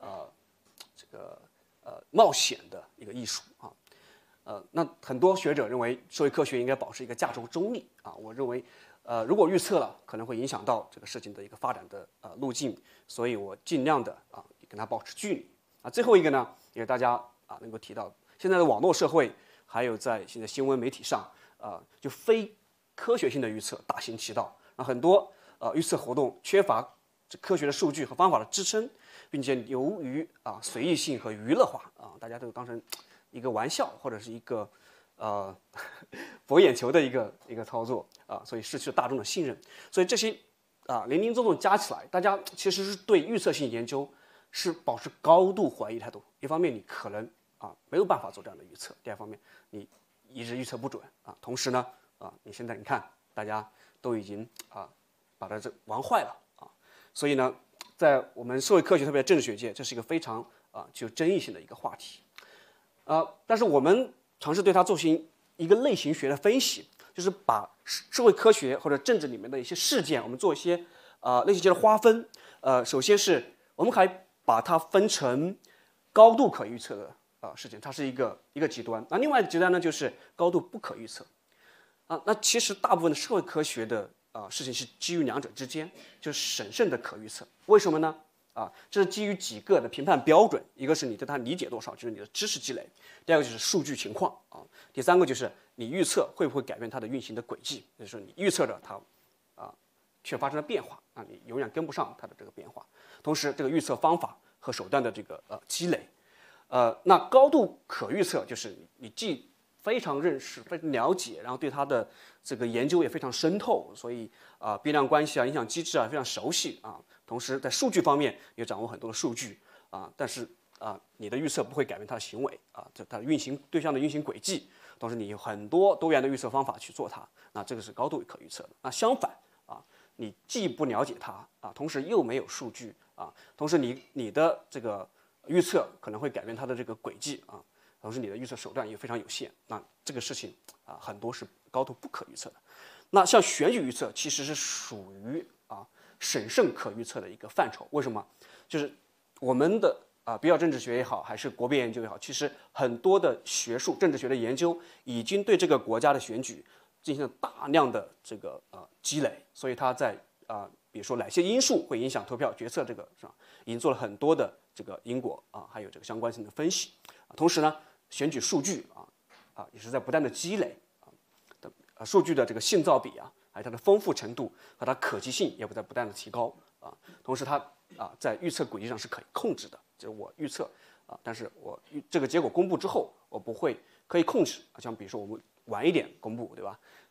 冒险的一个艺术那很多学者认为社会科学应该保持一个价值中立我认为如果预测了可能会影响到这个事情的一个发展的路径，所以我尽量的跟它保持距离最后一个呢，也是大家能够提到现在的网络社会还有在现在新闻媒体上就非科学性的预测大行其道，很多预测活动缺乏科学的数据和方法的支撑，并且由于随意性和娱乐化大家都当成一个玩笑或者是一个博眼球的一个操作所以失去了大众的信任。所以这些林林总总加起来，大家其实是对预测性研究是保持高度怀疑态度。一方面你可能没有办法做这样的预测，第二方面你一直预测不准同时呢你现在你看大家都已经把它玩坏了所以呢，在我们社会科学特别政治学界，这是一个非常具有争议性的一个话题但是我们尝试对它进行一个类型学的分析，就是把社会科学或者政治里面的一些事件，我们做一些类型学的划分首先是我们还把它分成高度可预测的事件，它是一个极端。那另外一个极端呢，就是高度不可预测那其实大部分的社会科学的事情是基于两者之间，就是审慎的可预测。为什么呢？这是基于几个的评判标准，一个是你对它理解多少，就是你的知识积累；第二个就是数据情况第三个就是你预测会不会改变它的运行的轨迹，就是说你预测着它却发生了变化你永远跟不上它的这个变化。同时，这个预测方法和手段的这个积累那高度可预测就是你既非常认识、非常了解，然后对它的这个研究也非常深透，所以变量关系影响机制非常熟悉同时在数据方面也掌握很多的数据但是你的预测不会改变它的行为它的对象的运行轨迹，同时你有很多多元的预测方法去做它，那这个是高度可预测的。那相反你既不了解它同时又没有数据同时你的这个预测可能会改变它的这个轨迹同时你的预测手段也非常有限，那这个事情很多是高度不可预测的。那像选举预测其实是属于审慎可预测的一个范畴。为什么？就是我们的比较政治学也好，还是国别研究也好，其实很多的学术政治学的研究已经对这个国家的选举进行了大量的这个积累，所以它在比如说哪些因素会影响投票决策，这个是吧，已经做了很多的这个因果还有这个相关性的分析同时呢，选举数据也是在不断的积累数据的这个信噪比还有它的丰富程度和它可及性也在不断的提高同时它在预测轨迹上是可以控制的，就是我预测但是我这个结果公布之后，我不会可以控制像比如说我们晚一点公布，对吧？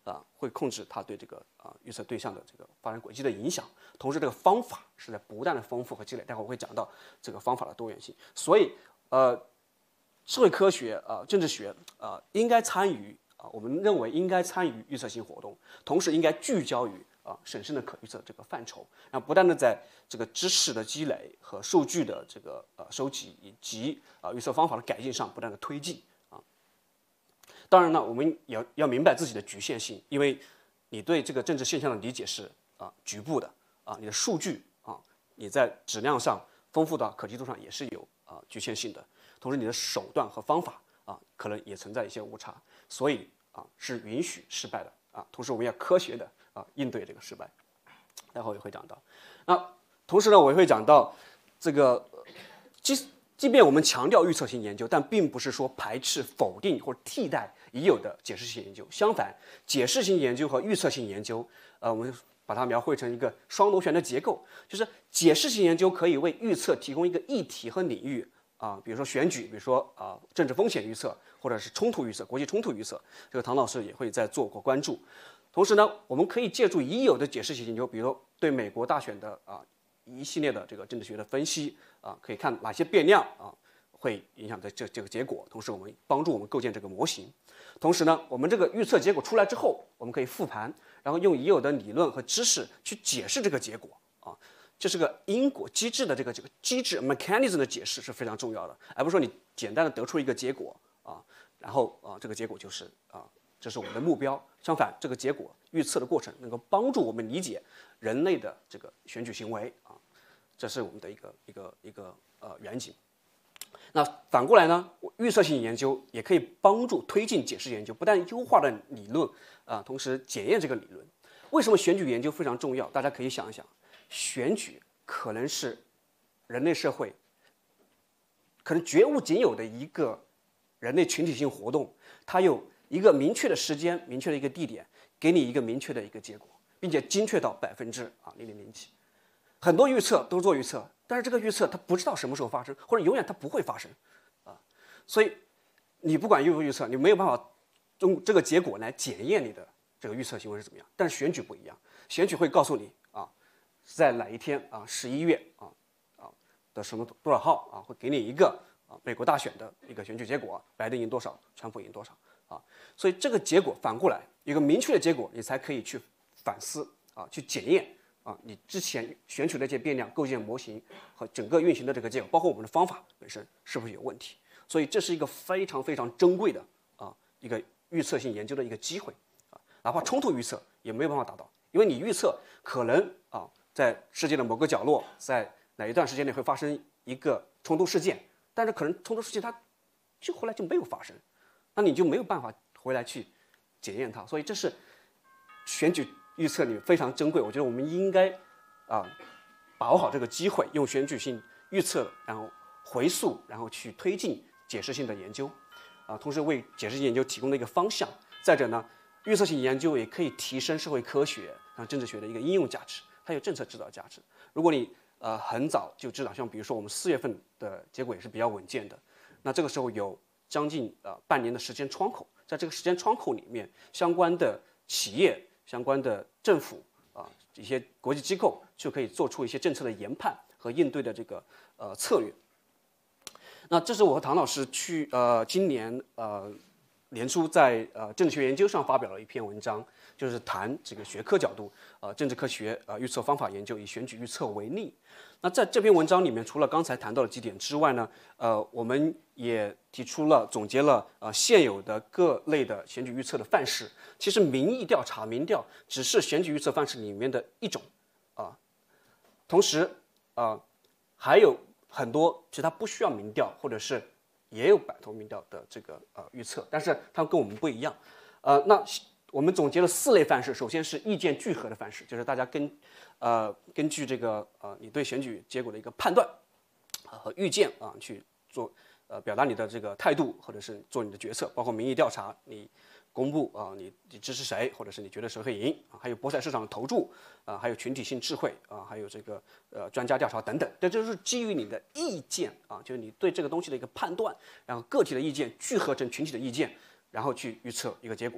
会控制它对这个预测对象的这个发展轨迹的影响。同时，这个方法是在不断的丰富和积累。待会儿我会讲到这个方法的多元性。所以，社会科学政治学应该参与我们认为应该参与预测性活动，同时应该聚焦于审慎的可预测这个范畴，然后不断的在这个知识的积累和数据的这个收集以及预测方法的改进上不断的推进当然呢，我们也要明白自己的局限性，因为你对这个政治现象的理解是局部的你的数据你在质量上丰富到可及度上也是有局限性的，同时你的手段和方法可能也存在一些误差，所以是允许失败的同时我们要科学的应对这个失败，待会儿也会讲到。那同时呢，我也会讲到这个即便我们强调预测性研究，但并不是说排斥、否定或者替代已有的解释性研究。相反，解释性研究和预测性研究，我们把它描绘成一个双螺旋的结构，就是解释性研究可以为预测提供一个议题和领域比如说选举，比如说政治风险预测，或者是冲突预测、国际冲突预测，这个唐老师也会在做过关注。同时呢，我们可以借助已有的解释性研究，比如对美国大选的一系列的这个政治学的分析可以看哪些变量会影响这个结果，同时我们帮助我们构建这个模型。同时呢，我们这个预测结果出来之后，我们可以复盘，然后用已有的理论和知识去解释这个结果这是个因果机制的这个机制 mechanism 的解释是非常重要的，而不是说你简单的得出一个结果然后这个结果就是这是我们的目标。相反，这个结果预测的过程能够帮助我们理解人类的这个选举行为这是我们的一个远景。那反过来呢，预测性研究也可以帮助推进解释研究，不但优化了理论同时检验这个理论。为什么选举研究非常重要？大家可以想一想，选举可能是人类社会可能绝无仅有的一个人类群体性活动，它有一个明确的时间、明确的一个地点，给你一个明确的一个结果，并且精确到00.00几。很多预测都是做预测，但是这个预测它不知道什么时候发生，或者永远它不会发生所以你不管预不预测，你没有办法用这个结果来检验你的这个预测行为是怎么样。但是选举不一样，选举会告诉你在哪一天11月的什么多少号会给你一个美国大选的一个选举结果，拜登赢多少，川普赢多少所以这个结果反过来有一个明确的结果，你才可以去反思去检验你之前选取的这些变量、构建模型和整个运行的这个结果，包括我们的方法本身是不是有问题。所以这是一个非常非常珍贵的一个预测性研究的一个机会哪怕冲突预测也没有办法达到，因为你预测可能在世界的某个角落，在哪一段时间内会发生一个冲突事件，但是可能冲突事件它就后来就没有发生，那你就没有办法回来去检验它。所以这是选举预测里非常珍贵，我觉得我们应该把握好这个机会，用选举性预测，然后回溯，然后去推进解释性的研究同时为解释性研究提供了一个方向。再者呢，预测性研究也可以提升社会科学政治学的一个应用价值，它有政策指导价值。如果你很早就知道，像比如说我们4月份的结果也是比较稳健的，那这个时候有将近半年的时间窗口，在这个时间窗口里面，相关的企业、相关的政府一些国际机构就可以做出一些政策的研判和应对的这个策略。那这是我和唐老师去今年年初在政治学研究上发表了一篇文章，就是谈这个学科角度政治科学预测方法研究以选举预测为例。那在这篇文章里面，除了刚才谈到的几点之外呢，我们也提出了总结了现有的各类的选举预测的范式。其实民意调查、民调只是选举预测范式里面的一种同时还有很多其实它不需要民调，或者是也有摆脱民调的这个预测，但是它跟我们不一样。那我们总结了4类范式，首先是意见聚合的范式，就是大家根据这个你对选举结果的一个判断和预见去做表达你的这个态度，或者是做你的决策，包括民意调查，你公布你支持谁，或者是你觉得谁会赢还有博彩市场的投注还有群体性智慧还有这个专家调查等等，这就是基于你的意见就是你对这个东西的一个判断，然后个体的意见聚合成群体的意见，然后去预测一个结果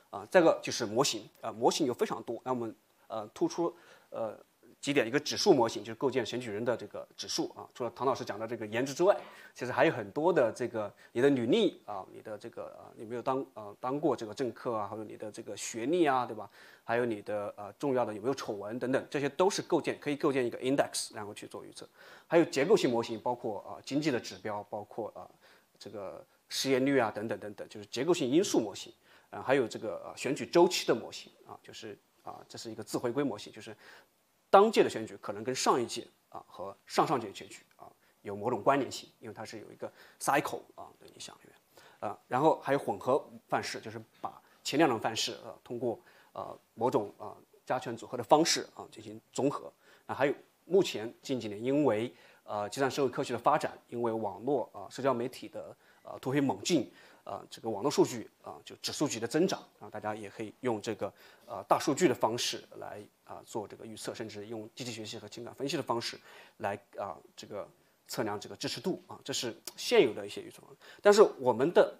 这个就是模型模型有非常多，那我们突出几点，一个指数模型就是构建选举人的这个指数除了唐老师讲的这个颜值之外，其实还有很多的这个你的履历你的这个你没有当过这个政客还有你的这个学历对吧？还有你的重要的有没有丑闻等等，这些都是可以构建一个 index， 然后去做预测。还有结构性模型，包括经济的指标，包括这个失业率等等等等，就是结构性因素模型。还有这个选举周期的模型就是这是一个自回归模型，就是当届的选举可能跟上一届和上上届选举有某种关联性，因为它是有一个 cycle 的影响然后还有混合范式，就是把前两种范式通过某种加权组合的方式进行综合还有目前近几年因为计算社会科学的发展，因为网络社交媒体的突飞猛进这个网络数据就指数级的增长大家也可以用这个大数据的方式来做这个预测，甚至用机器学习和情感分析的方式来这个测量这个支持度这是现有的一些预测方法。但是我们的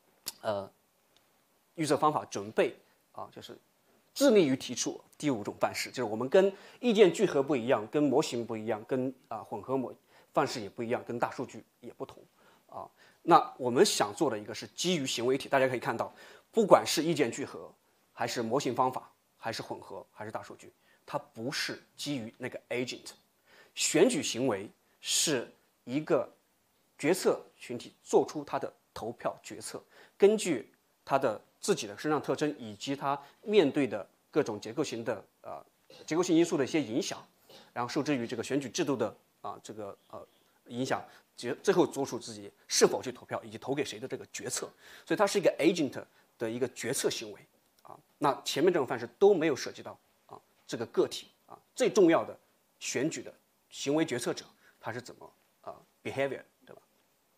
预测方法准备就是致力于提出第5种范式，就是我们跟意见聚合不一样，跟模型不一样，跟混合范式也不一样，跟大数据也不同那我们想做的一个是基于行为体，大家可以看到，不管是意见聚合，还是模型方法，还是混合，还是大数据，它不是基于那个 agent。选举行为是一个决策群体做出他的投票决策，根据他的自己的身上特征以及他面对的各种结构性因素的一些影响，然后受制于这个选举制度的这个影响，最后做出自己是否去投票以及投给谁的这个决策，所以它是一个 agent 的一个决策行为那前面这种范式都没有涉及到这个个体最重要的选举的行为决策者他是怎么behavior 对吧？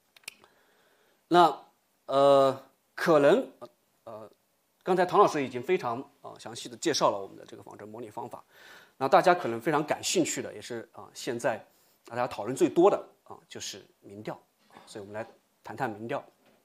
那可能刚才唐老师已经非常详细的介绍了我们的这个仿真模拟方法，那大家可能非常感兴趣的也是现在大家讨论最多的就是民调所以我们来谈谈民调。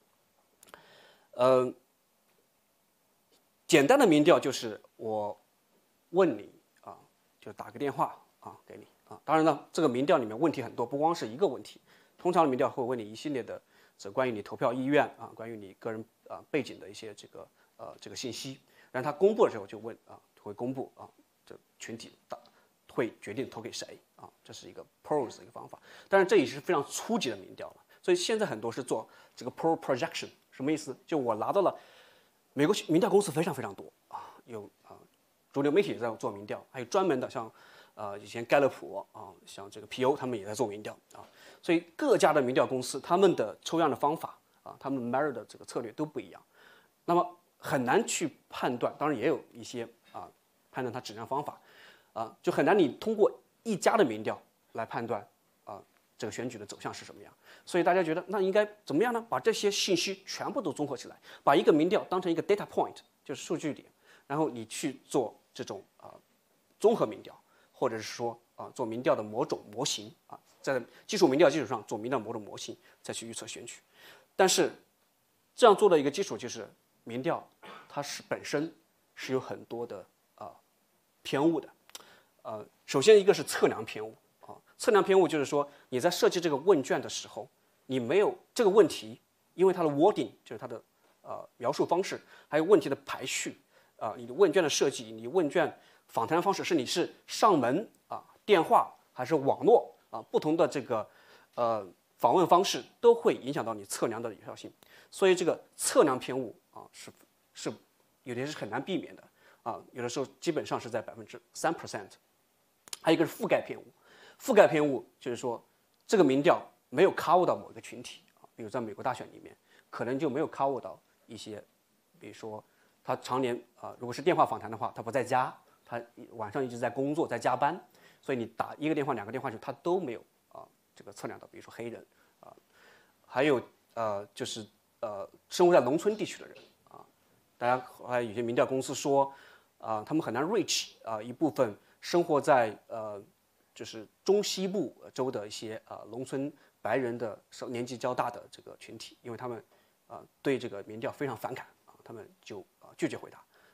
简单的民调就是我问你就打个电话给你当然呢，这个民调里面问题很多，不光是一个问题，通常的民调会问你一系列的关于你投票意愿关于你个人背景的一些这个信息，然后他公布的时候就问会公布这群体会决定投给谁这是一个 polls 的一个方法，但是这也是非常初级的民调了，所以现在很多是做这个 poll projection， 什么意思？就我拿到了美国民调公司非常非常多有主流媒体在做民调，还有专门的像以前盖勒普像这个 PO 他们也在做民调所以各家的民调公司他们的抽样的方法他们 measure 的这个策略都不一样，那么很难去判断，当然也有一些判断它质量方法就很难你通过一家的民调来判断这个选举的走向是什么样，所以大家觉得那应该怎么样呢？把这些信息全部都综合起来，把一个民调当成一个 data point， 就是数据点，然后你去做这种综合民调，或者是说做民调的某种模型在基础民调基础上做民调某种模型，再去预测选举。但是这样做的一个基础就是民调它本身是有很多的偏误的首先一个是测量偏误测量偏误就是说你在设计这个问卷的时候，你没有这个问题，因为它的 wording 就是它的描述方式，还有问题的排序你的问卷的设计，你问卷访谈的方式是你是上门电话还是网络不同的这个访问方式都会影响到你测量的有效性，所以这个测量偏误是有些是很难避免的有的时候基本上是在3%。还有一个是覆盖偏误，覆盖偏误就是说这个民调没有 cover 到某一个群体比如在美国大选里面可能就没有 cover 到一些，比如说他常年如果是电话访谈的话，他不在家，他晚上一直在工作在加班，所以你打一个电话两个电话他都没有这个测量到，比如说黑人还有就是生活在农村地区的人大家还有一些民调公司说他们很难 reach 一部分生活在就是中西部州的一些农村白人的年纪较大的这个群体，因为他们对这个民调非常反感他们就拒绝回答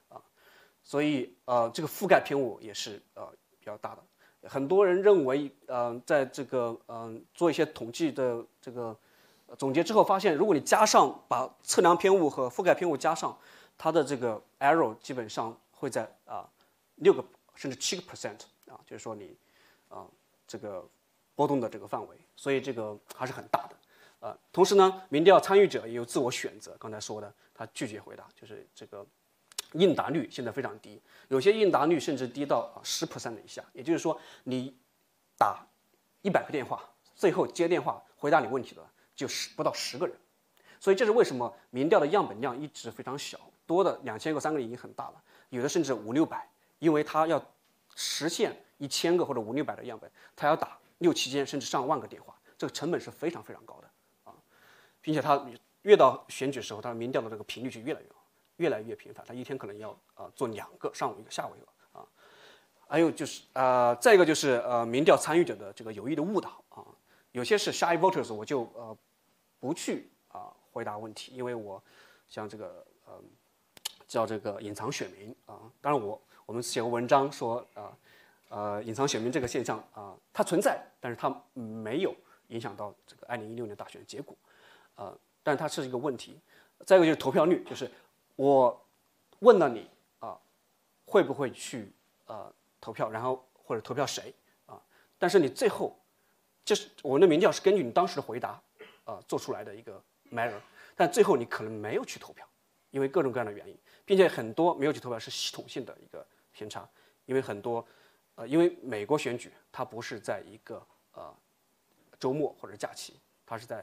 所以这个覆盖偏误也是比较大的。很多人认为在这个做一些统计的这个总结之后，发现如果你加上把测量偏误和覆盖偏误加上，它的这个 error 基本上会在6%甚至7%就是说你这个波动的这个范围，所以这个还是很大的。同时呢，民调参与者也有自我选择，刚才说的，他拒绝回答，就是这个应答率现在非常低，有些应答率甚至低到10% 以下，也就是说你打100个电话，最后接电话回答你问题的就不到10个人，所以这是为什么民调的样本量一直非常小，多的2000个、3个已经很大了，有的甚至500-600，因为它要实现1000个或者500-600的样本，它要打6、7千甚至上万个电话，这个成本是非常非常高的并且它越到选举时候，它民调的这个频率就越来越频繁，它一天可能要做2个，上午一个，下午一个还有就是再一个就是民调参与者的这个有意的误导有些是 shy voters， 我就不去回答问题，因为我像这个叫这个隐藏选民当然我们写过文章说隐藏选民这个现象它存在，但是它没有影响到这个2016年大选结果但是它是一个问题。再一个就是投票率，就是我问了你会不会去投票，然后或者投票谁但是你最后就是我们的民调是根据你当时的回答做出来的一个 measure， 但最后你可能没有去投票，因为各种各样的原因，并且很多没有去投票是系统性的一个偏差，因为很多因为美国选举它不是在一个周末或者假期，它是在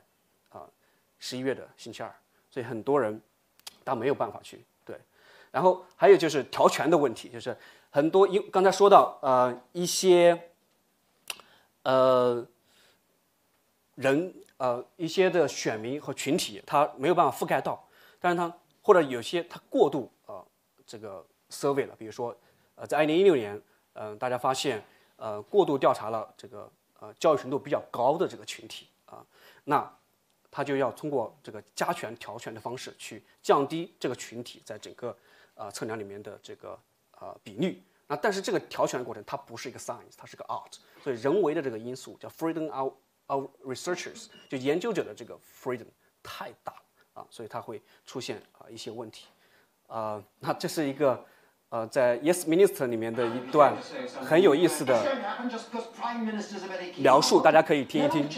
11月的星期二，所以很多人他没有办法去对。然后还有就是调权的问题，就是很多刚才说到一些人一些的选民和群体他没有办法覆盖到，但是他或者有些他过度这个 survey 了，比如说在2016年大家发现过度调查了这个教育程度比较高的这个群体那他就要通过这个加权调权的方式去降低这个群体在整个测量里面的这个比率。那但是这个调权的过程它不是一个 science， 它是个 art， 所以人为的这个因素叫 freedom of researchers， 就研究者的这个 freedom 太大了所以它会出现一些问题那这是一个在 Yes Minister 里面的一段很有意思的描述，大家可以听一听。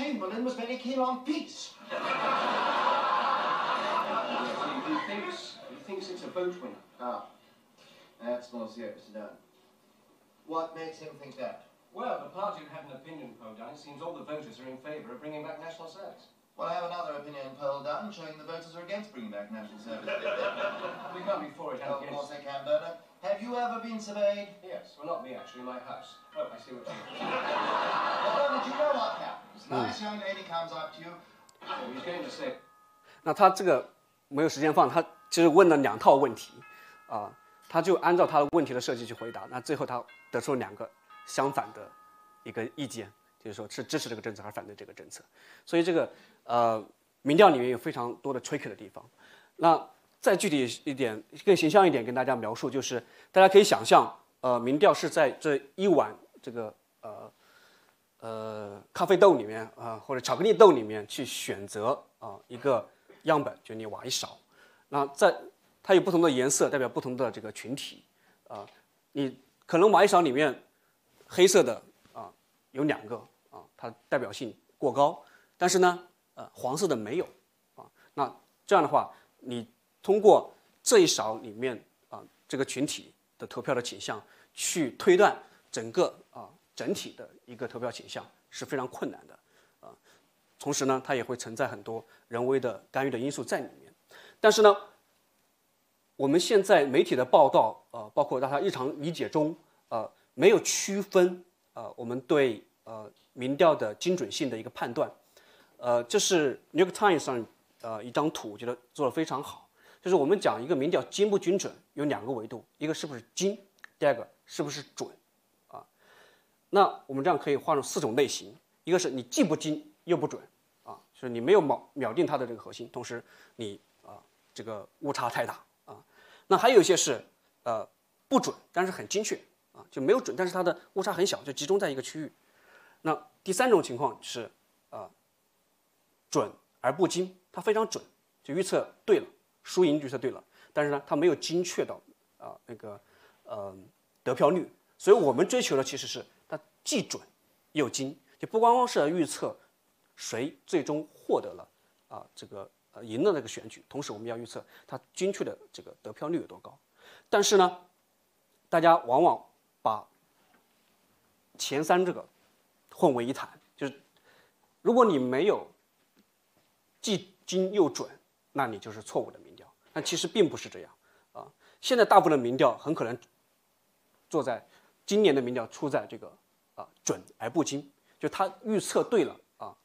Thinks it's a vote winner. That's more serious, no. What makes him think that? Well, the party had an opinion poll done. It seems all the voters are in favour of bringing back national service. Well, I have another opinion poll done showing the voters are against bringing back national service. We can't be for it and against. Of course they can, Bernard. Have you ever been surveyed? Yes. Well, not me, actually. My house. Oh, I see what you mean. Well, Bernard, you know what happens. Nice young lady comes up to you. Oh, he's going to say. 那他这个没有时间放，他其实问了2套问题他就按照他的问题的设计去回答，那最后他得出了2个相反的一个意见，就是说是支持这个政策还是反对这个政策。所以这个民调里面有非常多的 tricky 的地方。那再具体一点更形象一点跟大家描述，就是大家可以想象民调是在这一碗这个咖啡豆里面或者巧克力豆里面去选择一个样本，就你挖一勺，那它有不同的颜色，代表不同的这个群体你可能挖一勺里面黑色的有2个它代表性过高，但是呢黄色的没有那这样的话，你通过这一勺里面这个群体的投票的倾向去推断整个整体的一个投票倾向是非常困难的同时呢，它也会存在很多人为的干预的因素在里面。但是呢，我们现在媒体的报道包括大家日常理解中没有区分我们对民调的精准性的一个判断这是 New York Times 上一张图，我觉得做得非常好。就是我们讲一个民调精不精准有2个维度，一个是不是精，第2个是不是准那我们这样可以划成4种类型，一个是你既不精又不准就是你没有秒定它的这个核心，同时你这个误差太大那还有一些是不不准，但是很精确啊，就没有准，但是它的误差很小，就集中在一个区域。那第3种情况是准而不精，它非常准，就预测对了，输赢预测对了，但是呢，它没有精确到得票率。所以我们追求的其实是它既准又精，就不光光是预测谁最终获得了赢了那个选举，同时我们要预测它精确的这个得票率有多高。但是呢，大家往往把前3这个混为一谈，就是如果你没有既精又准，那你就是错误的民调。但其实并不是这样啊。现在大部分的民调很可能今年的民调出在这个准而不精，就它预测对了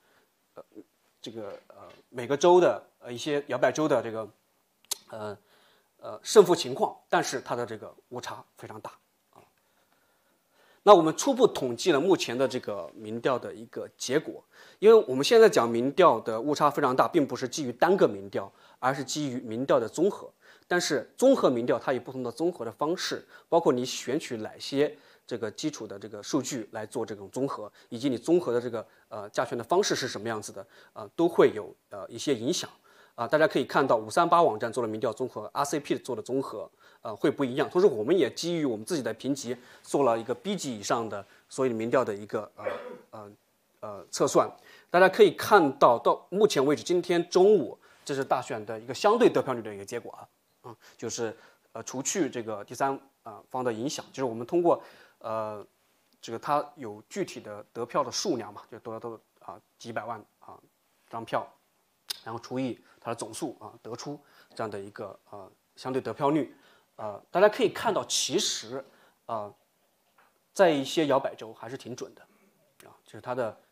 每个州的一些摇摆州的这个胜负情况，但是它的这个误差非常大啊。那我们初步统计了目前的这个民调的一个结果，因为我们现在讲民调的误差非常大，并不是基于单个民调，而是基于民调的综合。但是综合民调它有不同的综合的方式，包括你选取哪些这个基础的这个数据来做这种综合，以及你综合的这个加权的方式是什么样子的都会有一些影响大家可以看到538网站做了民调综合 ，RCP 做的综合会不一样。同时我们也基于我们自己的评级做了一个 B 级以上的所有民调的一个测算。大家可以看到，到目前为止，今天中午这是大选的一个相对得票率的一个结果就是除去这个第3方的影响，就是我们通过这个它有具体的得票的数量嘛，就都几百万张票，然后除以它的总数得出这样的一个相对得票率大家可以看到，其实在一些摇摆州还是挺准的就是它的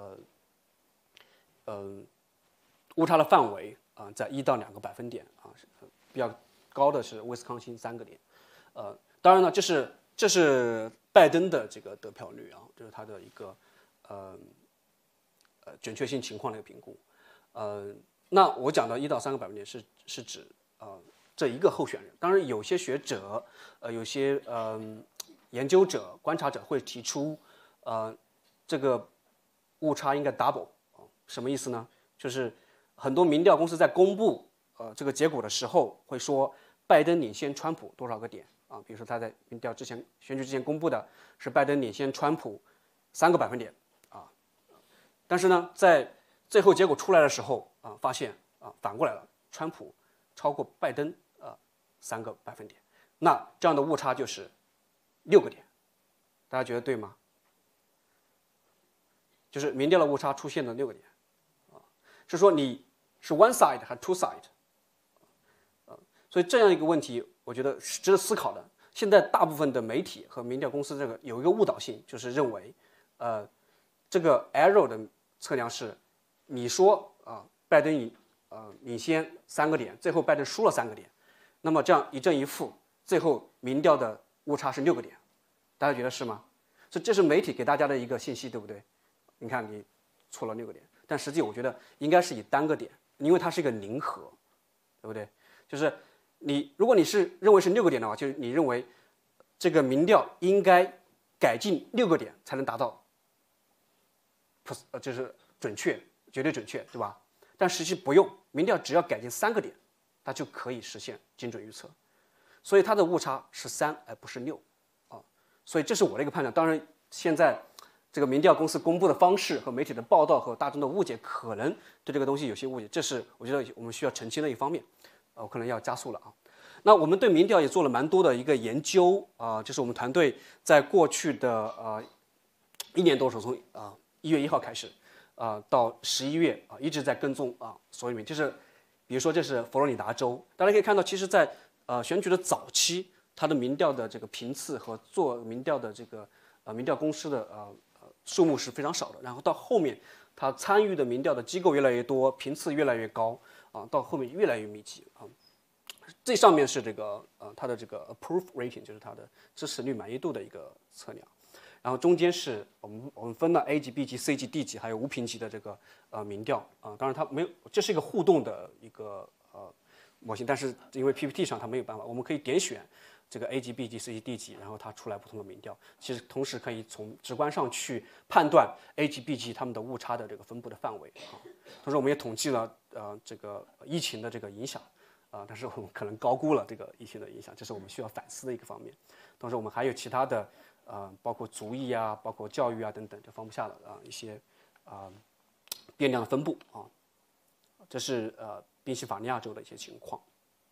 误差的范围在1到2个百分点比较高的是威斯康星3个点当然呢，这是拜登的这个得票率这是他的一个准确性情况的一个评估那我讲的1到3个百分点是指这一个候选人。当然，有些学者有些研究者、观察者会提出这个误差应该 double 什么意思呢？就是很多民调公司在公布这个结果的时候会说拜登领先川普多少个点比如说他在民调之前选举之前公布的是拜登领先川普3个百分点但是呢，在最后结果出来的时候发现反过来了，川普超过拜登3个百分点，那这样的误差就是6个点，大家觉得对吗？就是民调的误差出现了6个点是说你是 one side 还是 two side所以这样一个问题我觉得是值得思考的。现在大部分的媒体和民调公司这个有一个误导性，就是认为这个 error 的测量是你说拜登领先3个点，最后拜登输了3个点，那么这样一正一负，最后民调的误差是6个点，大家觉得是吗？所以这是媒体给大家的一个信息，对不对？你看你错了6个点，但实际我觉得应该是以单个点，因为它是一个零和，对不对？就是如果你是认为是6个点的话，就是你认为这个民调应该改进6个点才能达到就是准确，绝对准确，对吧？但实际不用，民调只要改进3个点，它就可以实现精准预测。所以它的误差是3而不是6所以这是我的一个判断。当然，现在这个民调公司公布的方式和媒体的报道和大众的误解，可能对这个东西有些误解，这是我觉得我们需要澄清的一方面。我可能要加速了那我们对民调也做了蛮多的一个研究就是我们团队在过去的1年多，从1月1号开始到11月一直在跟踪所有民，就是比如说这是佛罗里达州，大家可以看到，其实在选举的早期，它的民调的这个频次和做民调的这个民调公司的数目是非常少的，然后到后面它参与的民调的机构越来越多，频次越来越高到后面越来越密集最上面是这个它的这个 approve rating， 就是它的支持率满意度的一个测量，然后中间是我们分了 A 级、B 级、C 级、D 级，还有无评级的这个民调当然它没有，这是一个互动的一个模型，但是因为 PPT 上它没有办法，我们可以点选这个 A 级、B 级、C 级、D 级，然后它出来不同的民调，其实同时可以从直观上去判断 A 级、B 级它们的误差的这个分布的范围啊。同时我们也统计了这个疫情的这个影响但是我们可能高估了这个疫情的影响，这是我们需要反思的一个方面。同时我们还有其他的包括族裔啊，包括教育啊等等，就放不下了一些变量的分布啊。这是宾夕法尼亚州的一些情况。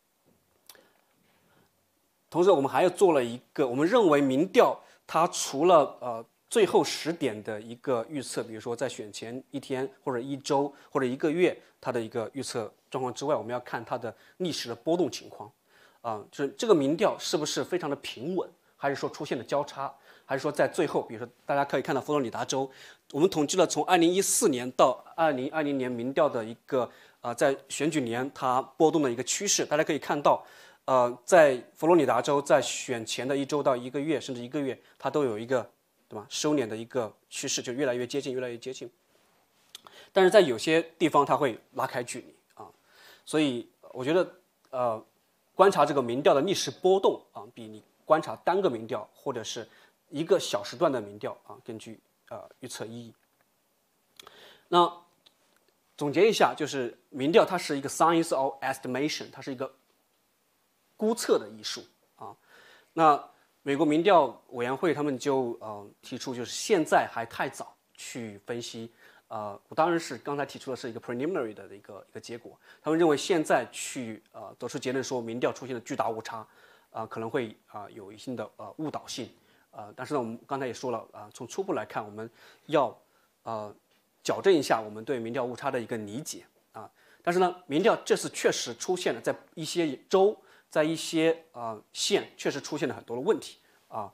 同时，我们还有做了一个，我们认为民调它除了最后10点的一个预测，比如说在选前1天或者1周或者1个月它的一个预测状况之外，我们要看它的历史的波动情况就是这个民调是不是非常的平稳，还是说出现了交叉，还是说在最后，比如说大家可以看到佛罗里达州，我们统计了从2014年到2020年民调的一个在选举年它波动的一个趋势，大家可以看到。在佛罗里达州，在选前的1周到1个月，甚至1个月，它都有一个，对吧？收敛的一个趋势，就越来越接近，越来越接近。但是在有些地方，它会拉开距离所以我觉得，观察这个民调的历史波动比你观察单个民调或者是一个小时段的民调更具预测意义。那总结一下，就是民调它是一个 science of estimation， 它是一个估测的艺术那美国民调委员会他们就提出，就是现在还太早去分析我当然是刚才提出的是一个 preliminary 的一个结果，他们认为现在去得出结论说民调出现了巨大误差可能会有一定的误导性但是呢，我们刚才也说了从初步来看，我们要矫正一下我们对民调误差的一个理解但是呢，民调这次确实出现了在一些州。在一些县确实出现了很多的问题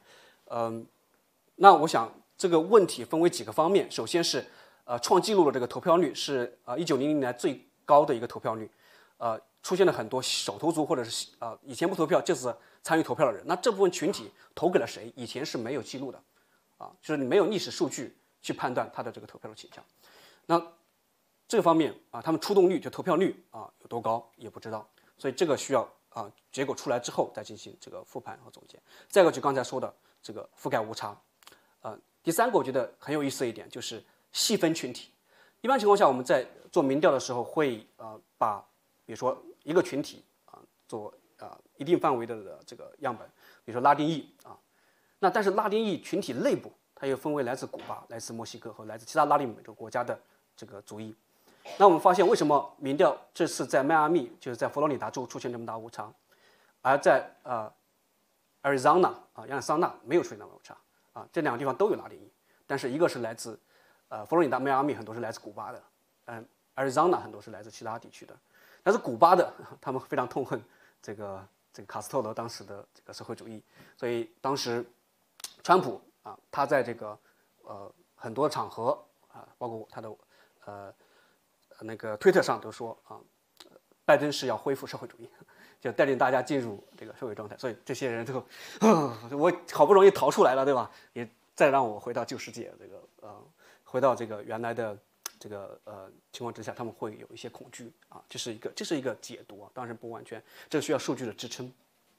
那我想这个问题分为几个方面，首先是创纪录的这个投票率是1900年来最高的一个投票率出现了很多首投族或者是以前不投票这次参与投票的人，那这部分群体投给了谁？以前是没有记录的就是你没有历史数据去判断他的这个投票的倾向。那这个方面他们出动率就投票率有多高也不知道，所以这个需要结果出来之后再进行这个复盘和总结。再一个就刚才说的这个覆盖误差第三个我觉得很有意思的一点就是细分群体。一般情况下我们在做民调的时候会把比如说一个群体做一定范围的这个样本，比如说拉丁裔那但是拉丁裔群体内部它又分为来自古巴、来自墨西哥和来自其他拉丁美洲国家的这个族裔。那我们发现为什么民调这次在迈阿密，就是在佛罗里达州出现这么大误差，而在Arizona 亚利桑那没有出现那么误差这两个地方都有拉丁裔，但是一个是来自佛罗里达迈阿密很多是来自古巴的Arizona 很多是来自其他地区的，但是古巴的他们非常痛恨这个卡斯特罗当时的这个社会主义，所以当时川普他在这个很多场合包括他的那个推特上都说拜登是要恢复社会主义，就带领大家进入这个社会状态，所以这些人都我好不容易逃出来了，对吧？也再让我回到旧世界，这个回到这个原来的这个情况之下，他们会有一些恐惧这是一个解读当然不完全，这个需要数据的支撑。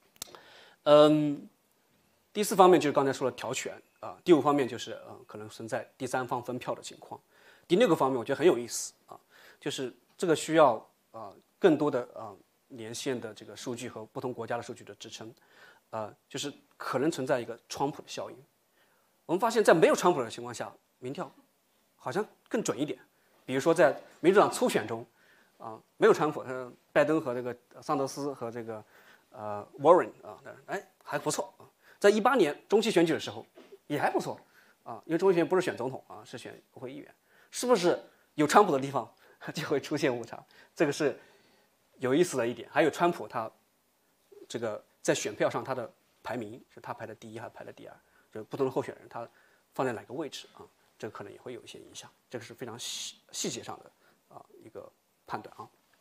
第4方面就是刚才说的调选第5方面就是可能存在第三方分票的情况。第6个方面我觉得很有意思就是这个需要更多的连线的这个数据和不同国家的数据的支撑就是可能存在一个川普的效应。我们发现在没有川普的情况下，民调好像更准一点。比如说在民主党初选中没有川普拜登和这个桑德斯和这个Warren 还不错在18年中期选举的时候也还不错因为中期选举不是选总统是选国会议员，是不是有川普的地方就会出现误差？这个是有意思的一点。还有川普他这个在选票上他的排名是他排的第1还是排的第2，就不同的候选人他放在哪个位置这个可能也会有一些影响。这个是非常细节上的一个判断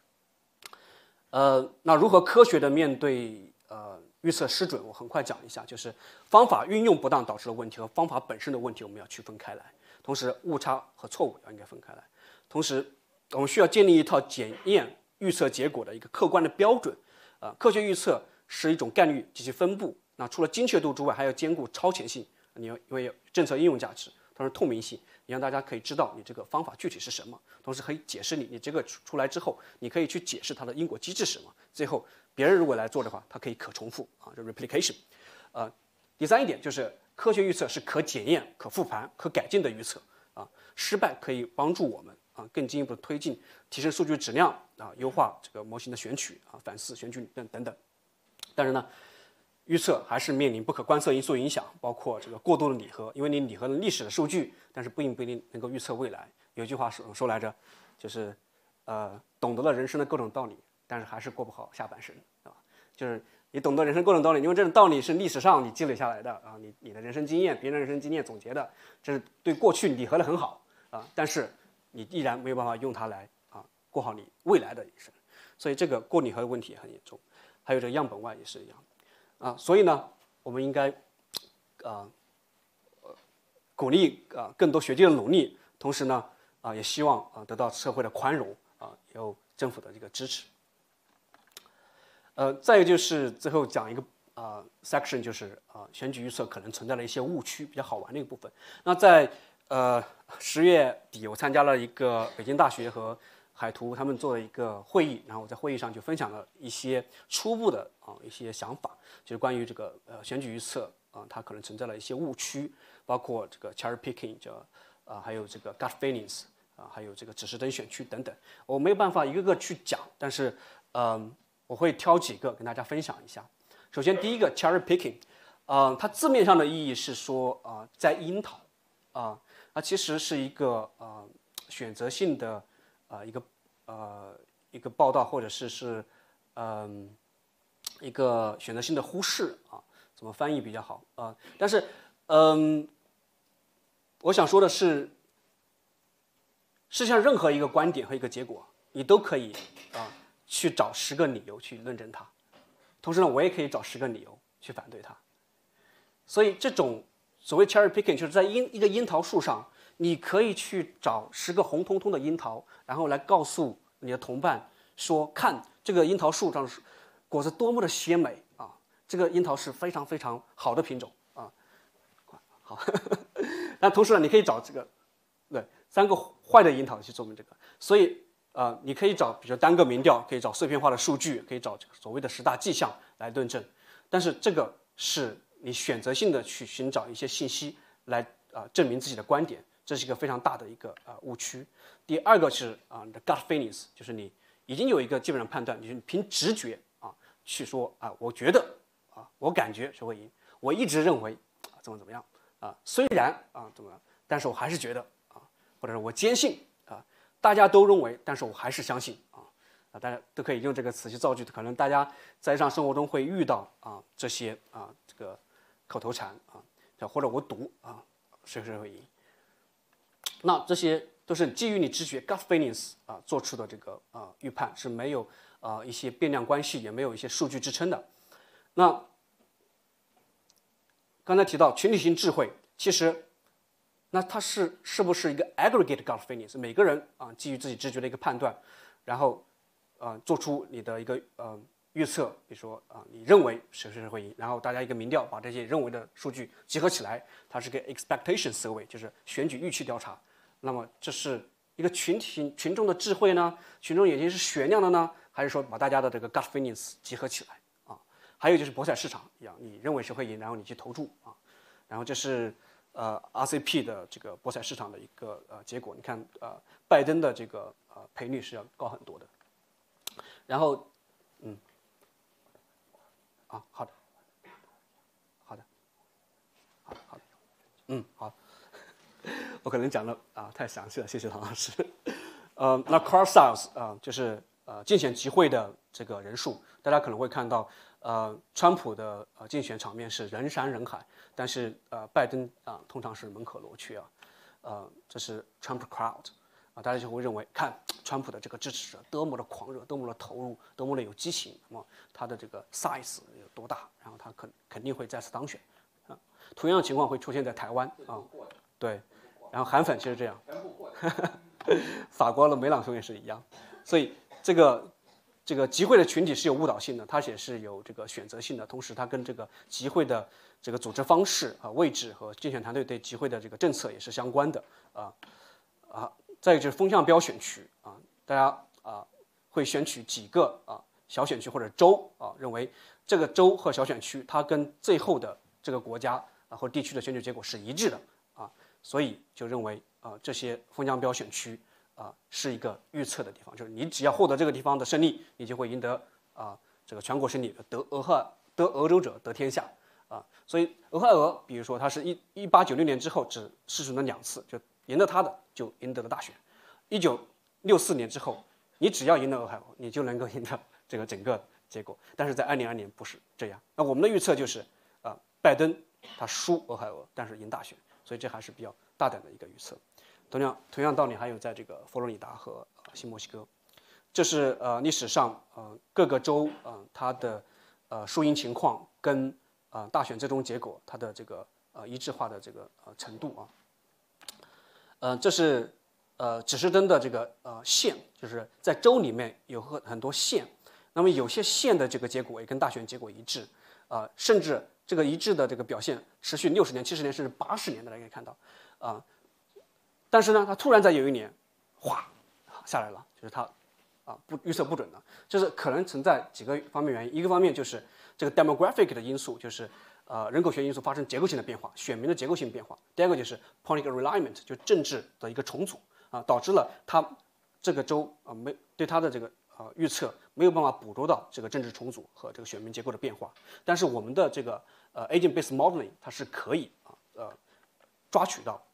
那如何科学的面对预测失准，我很快讲一下，就是方法运用不当导致的问题和方法本身的问题我们要区分开来，同时误差和错误应该分开来。同时我们需要建立一套检验预测结果的一个客观的标准科学预测是一种概率及其分布那除了精确度之外，还要兼顾超前性，你要因为有政策应用价值，同时透明性，你让大家可以知道你这个方法具体是什么，同时可以解释你这个出来之后，你可以去解释它的因果机制是什么，最后别人如果来做的话，它可以可重复啊，就 replication。第三一点就是科学预测是可检验、可复盘、可改进的预测啊，失败可以帮助我们啊更进一步推进、提升数据质量啊，优化这个模型的选取啊、反思选取等等。但是呢，预测还是面临不可观测因素影响，包括这个过度的拟合，因为你拟合了历史的数据，但是不一定能够预测未来。有句话说来着，就是懂得了人生的各种道理，但是还是过不好下半生，对吧？就是你懂得人生各种道理，因为这种道理是历史上你积累下来的啊，你的人生经验、别人的人生经验总结的，这是对过去拟合的很好啊，但是你依然没有办法用它来过好你未来的一生，所以这个过拟合的问题也很严重。还有这个样本外也是一样所以呢，我们应该鼓励更多学界的努力，同时呢也希望得到社会的宽容有政府的这个支持。再一个就是最后讲一个section， 就是选举预测可能存在的一些误区，比较好玩的一个部分。那在10月底，我参加了一个北京大学和海图他们做的一个会议，然后我在会议上就分享了一些初步的一些想法，就是关于这个选举预测它可能存在了一些误区，包括这个 cherry picking， 还有这个 gut feelings， 还有这个指示灯选区等等。我没有办法一个个去讲，但是我会挑几个跟大家分享一下。首先第一个 cherry picking， 它字面上的意义是说摘樱桃它其实是一个选择性的一个报道，或者是一个选择性的忽视怎么翻译比较好但是我想说的是，世界上任何一个观点和一个结果，你都可以去找10个理由去论证它，同时呢，我也可以找10个理由去反对它。所以这种所谓 cherry picking， 就是在一个樱桃树上，你可以去找10个红彤彤的樱桃，然后来告诉你的同伴说，看这个樱桃树上果子多么的鲜美这个樱桃是非常非常好的品种好，但同时呢，你可以找这个3个坏的樱桃去说明这个，所以你可以找比如单个民调，可以找碎片化的数据，可以找这个所谓的10大迹象来论证，但是这个是你选择性的去寻找一些信息来证明自己的观点，这是一个非常大的一个误区。第二个是你的 gut feelings， 就是你已经有一个基本上判断，你凭直觉去说我觉得我感觉谁会赢，我一直认为怎么样虽然怎么样，但是我还是觉得或者是我坚信大家都认为，但是我还是相信大家都可以用这个词去造句，可能大家在日常生活中会遇到这些这个口头禅或者我赌谁会赢。那这些都是基于你直觉 gut feelings 做出的这个预判，是没有一些变量关系，也没有一些数据支撑的。那刚才提到群体性智慧，其实那它是不是一个 aggregate gut feelings？ 每个人基于自己直觉的一个判断，然后做出你的一个预测，比如说你认为谁会赢，然后大家一个民调把这些认为的数据集合起来，它是个 expectation survey， 就是选举预期调查。那么这是一个群众的智慧呢？群众眼睛是雪亮的呢？还是说把大家的这个 gut feelings 集合起来还有就是博彩市场一样，你认为谁会赢，然后你去投注然后这是RCP 的这个博彩市场的一个结果。你看拜登的这个赔率是要高很多的。然后好的好，我可能讲的太详细了，谢谢唐老师。那 car sales 就是竞选集会的这个人数，大家可能会看到川普的竞选场面是人山人海，但是拜登通常是门可罗雀这是 Trump crowd 大家就会认为看川普的这个支持者多么的狂热，多么的投入，多么的有激情，那么他的这个 size 有多大，然后他肯定会再次当选同样的情况会出现在台湾对，然后韩粉其实这样法国的梅朗雄也是一样，所以这个这个集会的群体是有误导性的，它也是有这个选择性的，同时它跟这个集会的这个组织方式位置和竞选团队对集会的这个政策也是相关的再就是风向标选区大家会选取几个小选区或者州认为这个州和小选区它跟最后的这个国家或地区的选举结果是一致的所以就认为这些风向标选区是一个预测的地方，就是你只要获得这个地方的胜利，你就会赢得这个全国胜利，得俄州者得天下所以俄亥俄，比如说它是1896年之后只试选了2次，就赢得它的就赢得了大选。1964年之后，你只要赢得俄亥俄，你就能够赢得这个整个结果。但是在2022年不是这样。那我们的预测就是拜登他输俄亥俄，但是赢大选，所以这还是比较大胆的一个预测。同样道理还有在这个佛罗里达和新墨西哥，这是历史上各个州它的输赢情况跟大选最终结果它的这个一致化的这个程度这是指示灯的这个县，就是在州里面有很多县，那么有些县的这个结果也跟大选结果一致甚至这个一致的这个表现持续60年、70年甚至80年，大家可以看到但是呢，它突然在有一年，哗下来了，就是它不预测不准了，就是可能存在几个方面原因。一个方面就是这个 demographic 的因素，就是人口学因素发生结构性的变化，选民的结构性变化。第二个就是 political realignment， 就政治的一个重组导致了它这个州对它的这个预测没有办法捕捉到这个政治重组和这个选民结构的变化。但是我们的这个agent-based modeling 它是可以抓取到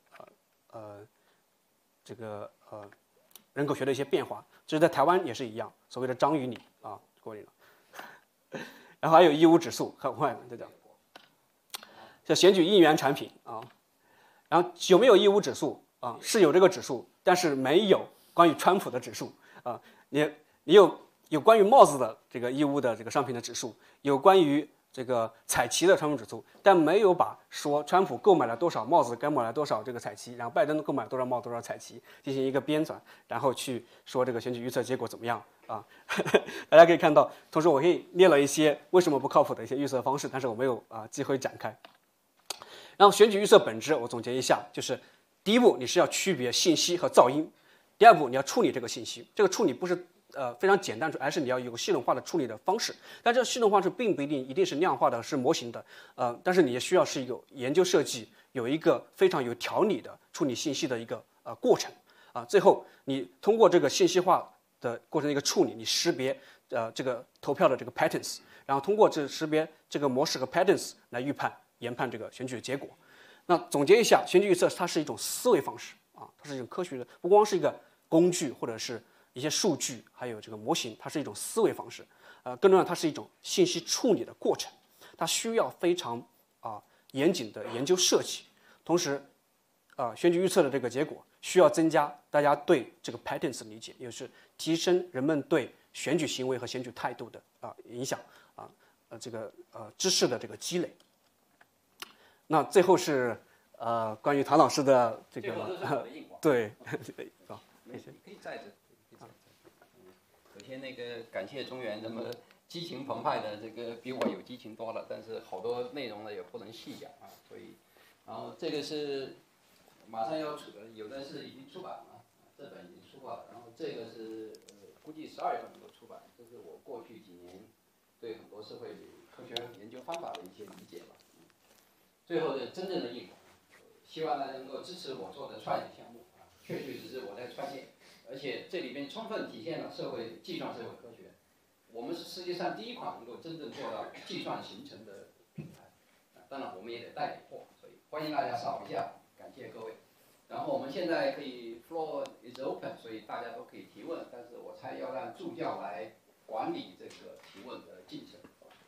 人口学的一些变化，这是在台湾也是一样，所谓的章鱼理过滤了。然后还有义乌指数和外文这样，像选举应援产品然后有没有义乌指数是有这个指数，但是没有关于川普的指数你有关于帽子的这个义乌的这个商品的指数，有关于这个彩旗的川普指数，但没有把说川普购买了多少帽子，购买了多少这个彩旗，然后拜登购买了多少帽多少彩旗进行一个编纂，然后去说这个选举预测结果怎么样大家可以看到，同时我可以列了一些为什么不靠谱的一些预测方式，但是我没有机会展开。然后选举预测本质我总结一下，就是第一步你是要区别信息和噪音，第二步你要处理这个信息，这个处理不是非常简单，而是你要有系统化的处理的方式。但这个系统化是并不一定是量化的，是模型的，但是你也需要是有研究设计，有一个非常有条理的处理信息的一个过程最后你通过这个信息化的过程的一个处理，你识别这个投票的这个 patterns， 然后通过这识别这个模式和 patterns 来研判这个选举的结果。那总结一下，选举预测它是一种思维方式它是一种科学的，不光是一个工具或者是一些数据，还有这个模型，它是一种思维方式，更重要，它是一种信息处理的过程，它需要非常严谨的研究设计，同时选举预测的这个结果需要增加大家对这个 patterns 的理解，也就是提升人们对选举行为和选举态度的影响这个知识的这个积累。那最后是关于唐老师的这个对你可以在这。首先那个感谢中原这么激情澎湃的，这个比我有激情多了，但是好多内容呢也不能细讲所以，然后这个是马上要出的，有的是已经出版了，这本已经出版了，然后这个是估计12月份能够出版，这是我过去几年对很多社会科学研究方法的一些理解吧。最后的真正的应用，希望大家能够支持我做的创业项目确实是我在创业。而且这里边充分体现了计算社会科学，我们是世界上第一款能够真正做到计算形成的品牌。当然我们也得带点货，所以欢迎大家扫一下，感谢各位。然后我们现在可以 floor is open， 所以大家都可以提问，但是我猜要让助教来管理这个提问的进程。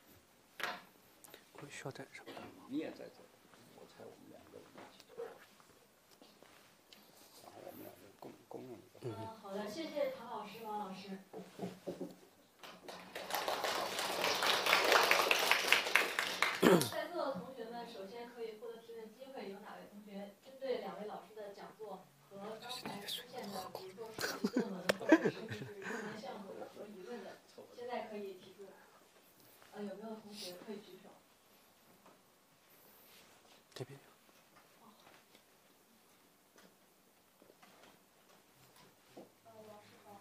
我需要在什么？ 你也在这，我猜我们两个一起做，然后我们两个共用一个。 好的，谢谢唐老师、王老师。在座的同学们，首先可以获得提问机会，有哪位同学针对2位老师的讲座和刚才出现的，比如说实习论文或者是入门项目有什么疑问的？ 可以举手。 这边。 老师好，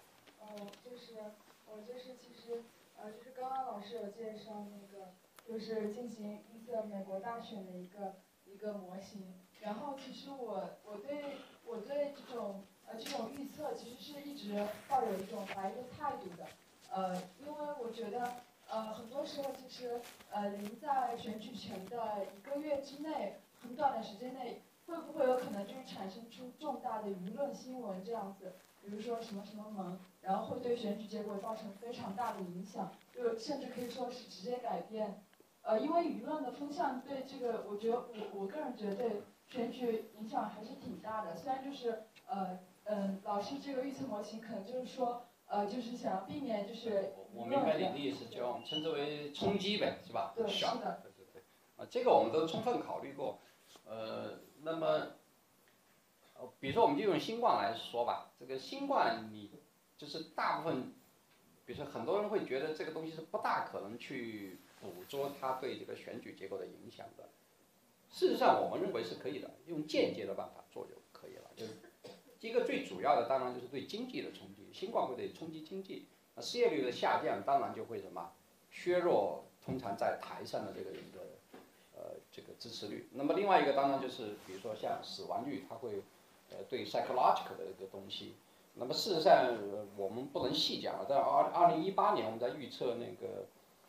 其实就是刚刚老师有介绍那个，就是进行预测美国大选的一个模型。然后其实我对这种预测其实是一直抱有一种怀疑的态度的。因为我觉得很多时候其实临在选举前的1个月之内，很短的时间内，会不会有可能就是产生出重大的舆论新闻这样子？比如说什么什么门，然后会对选举结果造成非常大的影响，就甚至可以说是直接改变。因为舆论的风向对这个，我觉得我个人觉得对选举影响还是挺大的。虽然就是老师这个预测模型可能就是说就是想要避免就是我明白你的意思，就我们称之为冲击呗，是吧？ 对，是的。 对。这个我们都充分考虑过。那么。比如说，我们就用新冠来说吧，这个新冠你就是大部分，比如说很多人会觉得这个东西是不大可能去捕捉它对这个选举结果的影响的。事实上，我们认为是可以的，用间接的办法做就可以了。就是一个最主要的，当然就是对经济的冲击，新冠会对冲击经济，那失业率的下降当然就会什么削弱通常在台上的这个人的这个支持率。那么另外一个当然就是，比如说像死亡率，它会。对 psychological 的一个东西，那么事实上我们不能细讲了。在2018年，我们在预测那个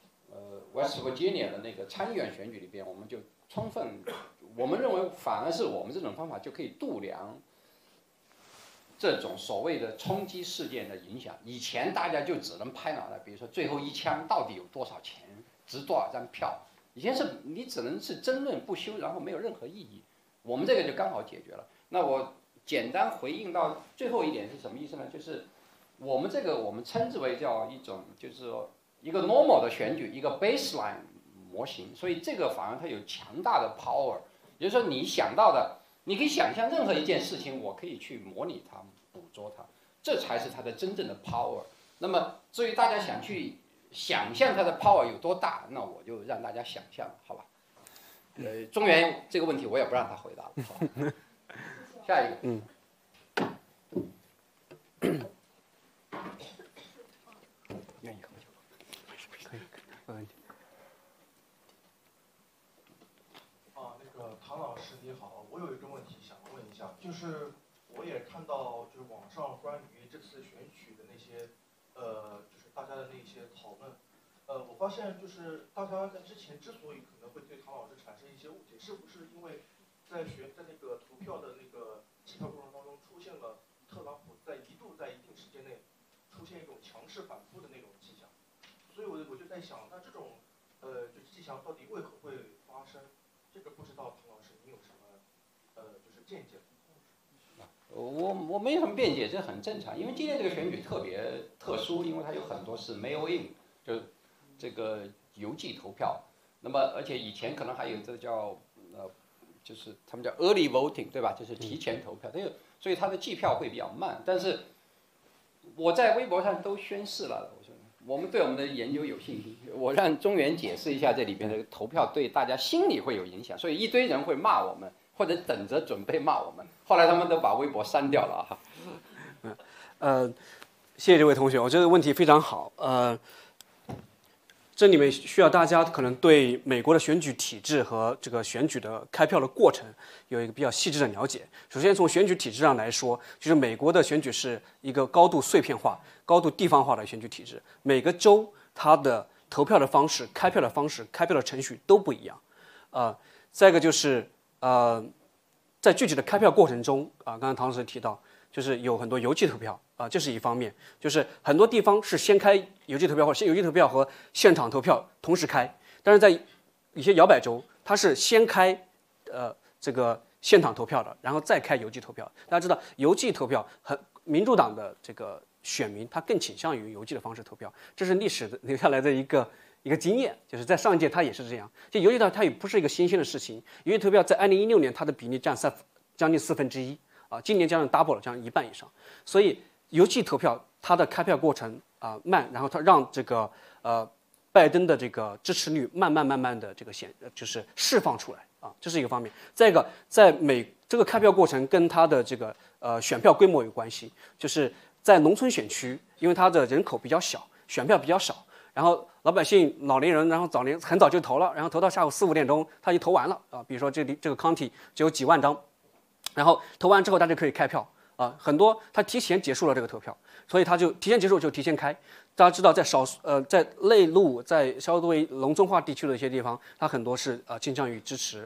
West Virginia 的那个参议院选举里边，我们就充分，我们认为反而是我们这种方法就可以度量这种所谓的冲击事件的影响。以前大家就只能拍脑袋，比如说最后一枪到底有多少钱，值多少张票，以前是你只能是争论不休，然后没有任何意义。我们这个就刚好解决了。那我简单回应到最后一点是什么意思呢？就是我们这个我们称之为叫一种，就是说一个 normal 的选举，一个 baseline 模型，所以这个反而它有强大的 power。也就是说，你想到的，你可以想象任何一件事情，我可以去模拟它、捕捉它，这才是它的真正的 power。那么，至于大家想去想象它的 power 有多大，那我就让大家想象，好吧？中原这个问题我也不让他回答了，好吧？下一个。 愿意喝酒，可以，没问题。 那个唐老师你好，我有一个问题想问一下，就是我也看到就是网上关于这次选举的那些就是大家的那些讨论，我发现就是大家在之前之所以可能会对唐老师产生一些误解，是不是因为在那个投票的那个计票过程当中出现了特朗普一度在一定时间内出现一种强势反复的那种迹象，所以我就在想，那这种就迹象到底为何会发生？这个不知道唐老师您有什么就是见解？ 我没什么辩解，这很正常，因为今天这个选举特别特殊，因为它有很多是 mail in， 就是这个邮寄投票，那么而且以前可能还有这叫就是他们叫 early voting， 对吧？就是提前投票，所以它的计票会比较慢。但是我在微博上都宣示了，我说我们对我们的研究有信心。我让中原解释一下这里边的投票对大家心理会有影响，所以一堆人会骂我们，或者等着准备骂我们。后来他们都把微博删掉了哈。 谢谢这位同学，我觉得问题非常好。这里面需要大家可能对美国的选举体制和这个选举的开票的过程有一个比较细致的了解。首先从选举体制上来说，就是美国的选举是一个高度碎片化、高度地方化的选举体制，每个州它的投票的方式、开票的方式、开票的程序都不一样。再一个就是在具体的开票过程中刚刚唐老师提到，就是有很多邮寄投票这是一方面，就是很多地方是先开邮寄投票，或者邮寄投票和现场投票同时开，但是在一些摇摆州，它是先开这个现场投票的，然后再开邮寄投票。大家知道，邮寄投票民主党的这个选民他更倾向于邮寄的方式投票，这是历史留下来的一个经验，就是在上一届它也是这样。就邮寄投票它也不是一个新鲜的事情，邮寄投票在2016年它的比例占将近1/4。今年将近 double 了，将近1半以上。所以邮寄投票它的开票过程慢，然后它让这个拜登的这个支持率慢慢的这个就是释放出来啊，这是一个方面。再一个，在这个开票过程跟他的这个选票规模有关系，就是在农村选区，因为它的人口比较小，选票比较少，然后老百姓、老年人，然后很早就投了，然后投到下午4、5点钟，他就投完了啊。比如说这个 county 只有几万张，然后投完之后他就可以开票啊，很多他提前结束了这个投票，所以他就提前结束就提前开。大家知道，在内陆、在稍微农村化地区的一些地方，它很多是倾向于支持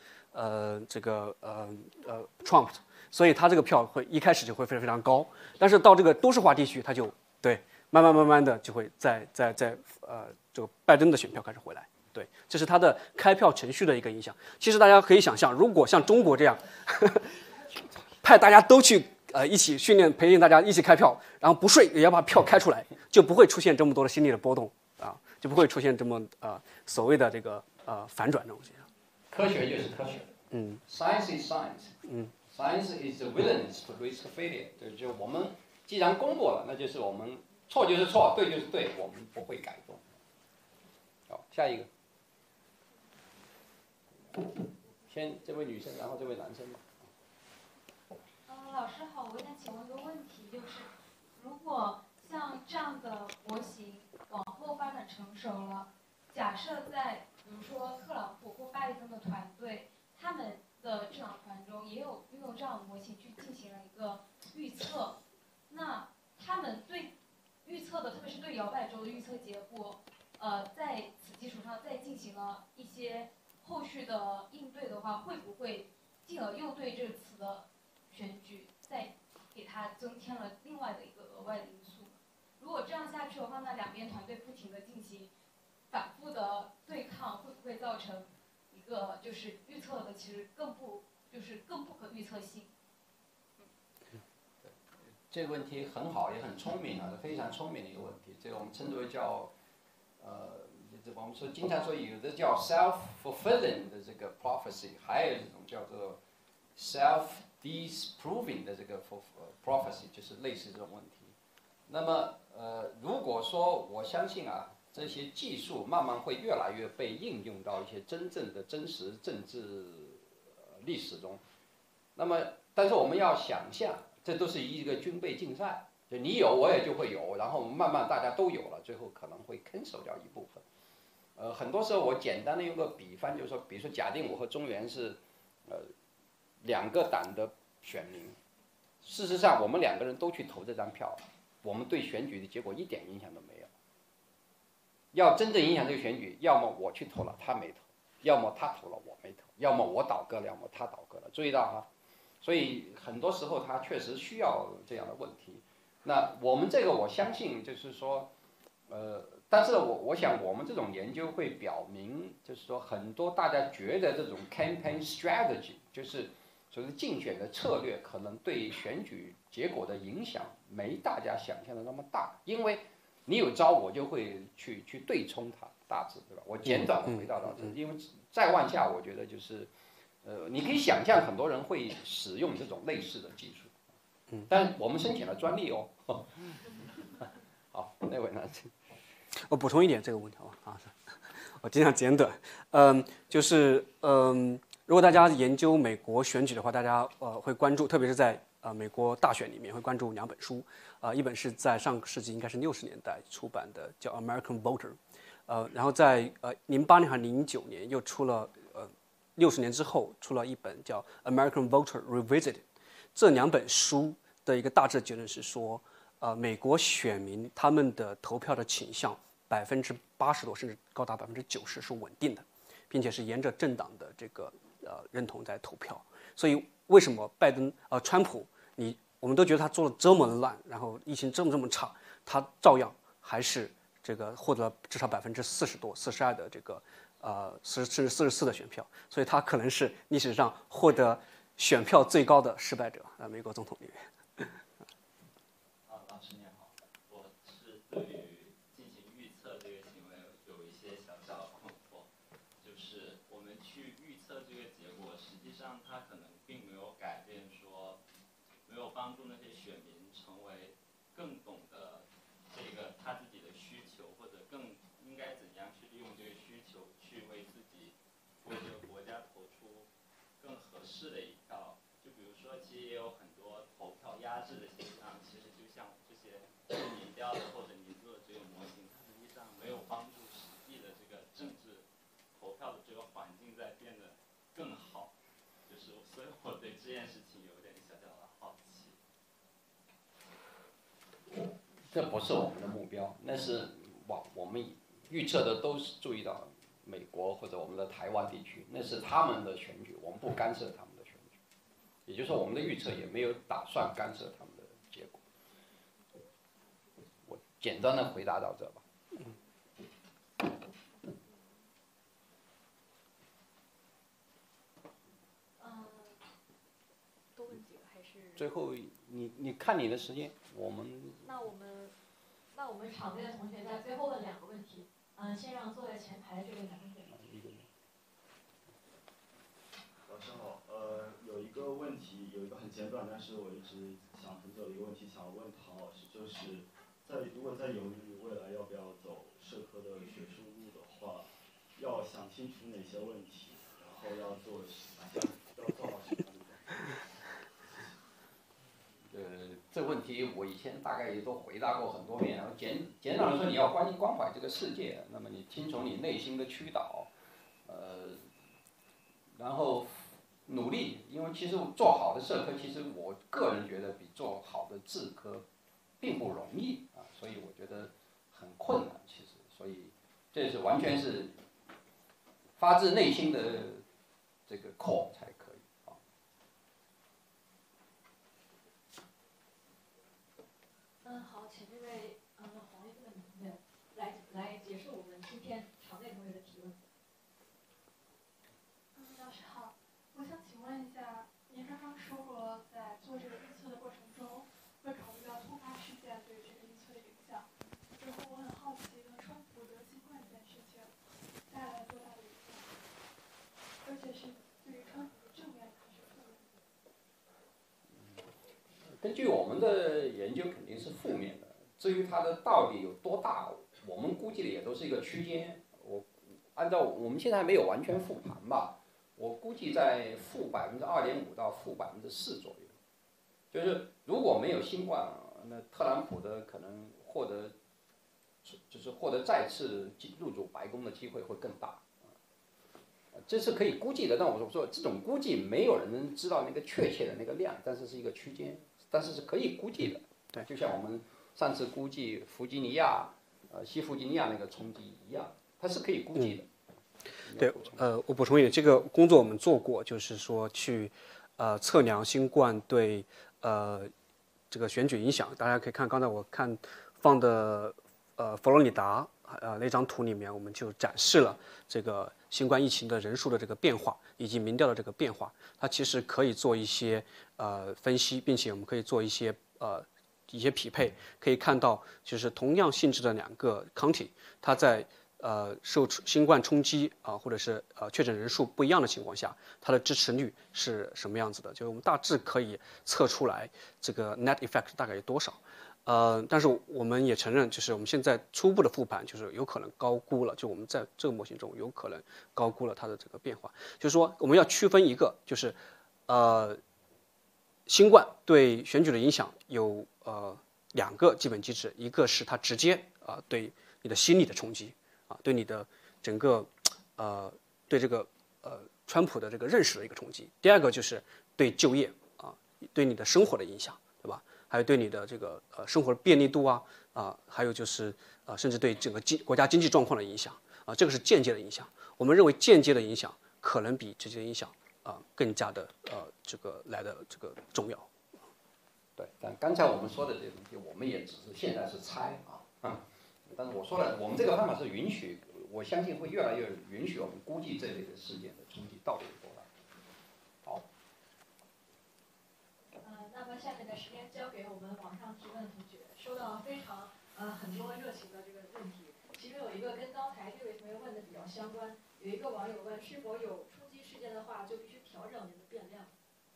Trump， 所以他这个票会一开始就会非常高，但是到这个都市化地区，他就对慢慢的就会在这个拜登的选票开始回来。对，这是他的开票程序的一个影响。其实大家可以想象，如果像中国这样派大家都去一起训练培训大家一起开票，然后不睡也要把票开出来，就不会出现这么多的心理的波动啊，就不会出现这么所谓的这个反转这种现象。 科学就是科学。Science is science. Science is the willingness to risk failure. 就我们既然公布了，那就是我们错就是错，对就是对，我们不会改动。好，下一个。先这位女生，然后这位男生吧。 老师好，我想请问一个问题，就是如果像这样的模型往后发展成熟了，假设在比如说特朗普或拜登的团队，他们的智囊团中也有运用这样的模型去进行了一个预测，那他们对预测的，特别是对摇摆州的预测结果，在此基础上再进行了一些后续的应对的话，会不会进而又对这次的选举再给它增添了另外的一个额外的因素？如果这样下去的话，那两边团队不停的进行反复的对抗，会不会造成一个就是预测的其实更不可预测性？ 这个问题很好，也很聪明啊，非常聪明的一个问题。这个我们称之为叫我们说经常说有的叫 self-fulfilling 的这个 prophecy， 还有一种叫做 self-disproving 的这个 prophecy， 就是类似这种问题。那么如果说我相信啊，这些技术慢慢会越来越被应用到一些真正的真实政治历史中，那么但是我们要想象，这都是一个军备竞赛，就你有我也就会有，然后慢慢大家都有了，最后可能会 cancel 掉一部分。很多时候我简单的用个比方，就是说，比如说假定我和中原是两个党的选民，事实上我们两个人都去投这张票，我们对选举的结果一点影响都没有。要真正影响这个选举，要么我去投了他没投，要么他投了我没投，要么我倒戈了，要么他倒戈了。注意到哈，所以很多时候他确实需要这样的问题。那我们这个我相信就是说，但是我想我们这种研究会表明，就是说很多大家觉得这种 campaign strategy， 就是所谓的竞选的策略，可能对选举结果的影响没大家想象的那么大，因为你有招我就会去对冲它，大致对吧？我简短的回答到这，因为再往下我觉得就是，你可以想象很多人会使用这种类似的技术，但我们申请了专利哦。好，那位男生。 我补充一点这个问题好吧？啊，我尽量简短。如果大家研究美国选举的话，大家会关注，特别是在美国大选里面会关注两本书，一本是在上个世纪应该是60年代出版的，叫《American Voter》，然后在08年还是09年又出了60年之后出了一本叫《American Voter Revisited》。这两本书的一个大致结论是说，美国选民他们的投票的倾向80%多，甚至高达90%是稳定的，并且是沿着政党的这个认同在投票。所以为什么川普我们都觉得他做的这么烂，然后疫情这么差，他照样还是这个获得至少40%多、42%的这个甚至44%的选票，所以他可能是历史上获得选票最高的失败者美国总统里面。 老师你好，我是对于进行预测这个行为有一些小小的困惑，就是我们去预测这个结果，实际上它可能并没有改变说，没有帮助那些选民成为更懂得这个他自己的需求，或者更应该怎样式的一票。就比如说，其实也有很多投票压制的现象，其实就像这些民调的或者年度的这个模型，它实际上没有帮助实际的这个政治投票的这个环境在变得更好。就是所以我对这件事情有点小小的好奇。 这不是我们的目标，那是我们预测的都是注意到美国或者我们的台湾地区，那是他们的选举，我们不干涉他们的选举，也就是说我们的预测也没有打算干涉他们的结果。我简单的回答到这吧。 多问几个还是？ 最后你看你的时间，我们。 那我们场内的同学在最后问2个问题。先让坐在前排的这位男同学。 老师好，有一个问题，有一个很简短，但是我一直想很久的一个问题，想问唐老师，就是如果在犹豫未来要不要走社科的学术路的话，要想清楚哪些问题，然后要做好什么样的？ 这个问题我以前大概也都回答过很多遍。然后简短的说，你要关怀这个世界，那么你听从你内心的驱导，然后努力，因为其实做好的社科，其实我个人觉得比做好的智科并不容易啊，所以我觉得很困难。其实，所以这是完全是发自内心的这个 call 才可以。 好，请这位黄衣服的女同学来结束我们今天场内同学的提问。 老师好，我想请问一下，您刚刚说过在做这个预测的过程中，会考虑到突发事件对这个预测的影响。之后我很好奇，川普得新冠这件事情带来多大的影响，而且是对于川普的正面还是负面？ 根据我们的研究，肯定是负面的。至于它的到底有多大，我们估计的也都是一个区间。按照我们现在还没有完全复盘吧，我估计在-2.5%到-4%左右。就是如果没有新冠，那特朗普的可能获得再次入主白宫的机会会更大。这是可以估计的，但我说这种估计没有人能知道那个确切的那个量，但是是一个区间，但是是可以估计的。对，就像我们上次估计弗吉尼亚、西弗吉尼亚那个冲击一样，它是可以估计的。 对，我补充一点，这个工作我们做过，就是说去测量新冠对这个选举影响。大家可以看刚才我放的佛罗里达那张图里面，我们就展示了这个新冠疫情的人数的这个变化以及民调的这个变化。它其实可以做一些分析，并且我们可以做一些匹配，可以看到就是同样性质的2个 county， 它在受新冠冲击或者是确诊人数不一样的情况下，它的支持率是什么样子的？就是我们大致可以测出来这个 net effect 大概有多少。但是我们也承认，就是我们现在初步的复盘就是有可能高估了，就我们在这个模型中有可能高估了它的这个变化。就是说我们要区分一个，就是新冠对选举的影响有2个基本机制，一个是它直接对你的心理的冲击对你的整个对这个川普的这个认识的一个冲击。第二个就是对就业对你的生活的影响，对吧？还有对你的这个生活的便利度还有就是甚至对整个国家经济状况的影响这个是间接的影响。我们认为间接的影响可能比直接的影响更加的这个来的这个重要。 对，但刚才我们说的这些东西，我们也只是现在是猜但是我说了，我们这个方法是允许，我相信会越来越允许我们估计这类的事件的冲击到底有多大。好。 那么下面的时间交给我们网上提问的同学，收到非常很多热情的这个问题，其中有一个跟刚才这位同学问的比较相关。有一个网友问，是否有冲击事件的话，就必须调整您的变量？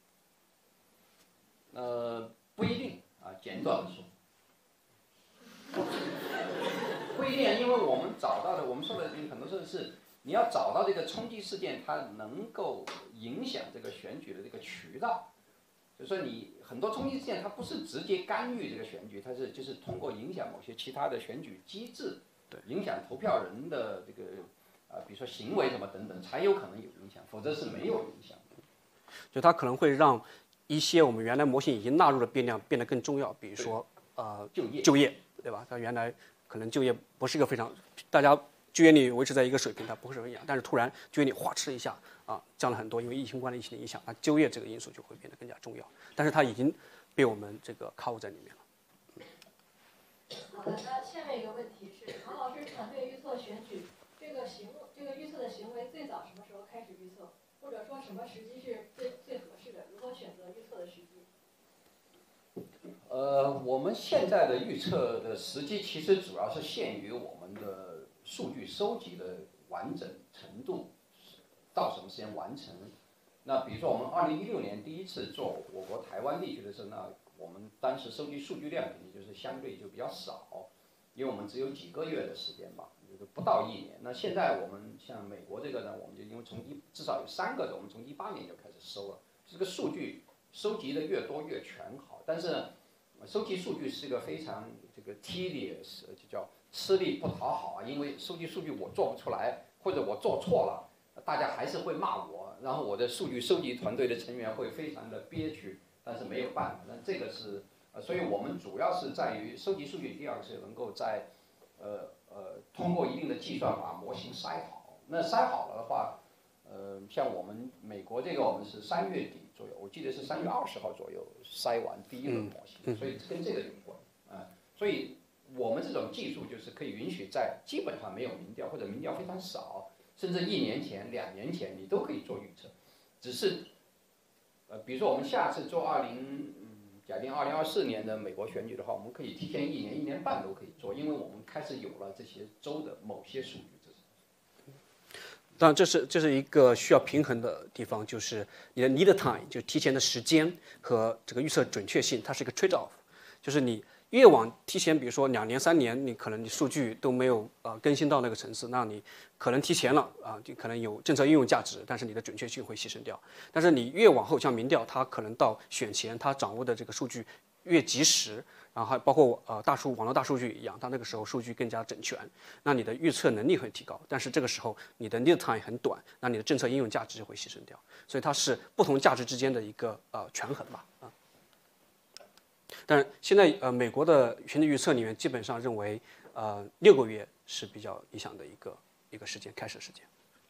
不一定简短的说。不一定，因为我们找到的，我们说的很多时候是你要找到这个冲击事件，它能够影响这个选举的这个渠道。就是说，你很多冲击事件，它不是直接干预这个选举，它是就是通过影响某些其他的选举机制，影响投票人的这个比如说行为什么等等，才有可能有影响，否则是没有影响的。 就它可能会让一些我们原来模型已经纳入的变量变得更重要，比如说就业，对吧？它原来可能就业不是一个非常大家就业率维持在一个水平，它不是很影响，但是突然就业率哗哧一下降了很多，因为疫情的影响，那就业这个因素就会变得更加重要。但是它已经被我们这个 cover 在里面了。 好的，那下面一个问题是，唐老师团队预测选举这个预测的行为最早什么时候开始预测，或者说什么时机是最合适的？如何选择预测的时机？ 我们现在的预测的时机其实主要是限于我们的数据收集的完整程度，到什么时间完成。那比如说我们2016年第一次做我国台湾地区的时候，那我们当时收集数据量肯定就是相对就比较少，因为我们只有几个月的时间吧，就是不到1年。那现在我们像美国这个呢，我们就因为至少有3个的，我们从18年就开始收了，这个数据收集的越多越全好，但是呢，收集数据是一个非常这个 tedious， 就叫吃力不讨好因为收集数据我做不出来，或者我做错了，大家还是会骂我，然后我的数据收集团队的成员会非常的憋屈，但是没有办法，那这个是所以我们主要是在于收集数据，第二个是能够在通过一定的计算把模型筛好，那筛好了的话。像我们美国这个，我们是3月底左右，我记得是3月20号左右筛完第一轮模型，所以跟这个有关所以我们这种技术就是可以允许在基本上没有民调或者民调非常少，甚至1年前、2年前你都可以做预测，只是比如说我们下次做假定2024年的美国选举的话，我们可以提前1年、1年半都可以做，因为我们开始有了这些州的某些数据。 当然，这是一个需要平衡的地方，就是你的 lead time， 就提前的时间和这个预测准确性，它是一个 trade off， 就是你越往提前，比如说2年、3年，你可能你数据都没有更新到那个层次，那你可能提前了就可能有政策应用价值，但是你的准确性会牺牲掉。但是你越往后，像民调，它可能到选前，它掌握的这个数据越及时。然后还包括网络大数据一样，它那个时候数据更加整全，那你的预测能力会提高。但是这个时候你的 lead time 很短，那你的政策应用价值就会牺牲掉。所以它是不同价值之间的一个权衡吧但是现在美国的选举预测里面基本上认为6个月是比较理想的一个时间开始时间。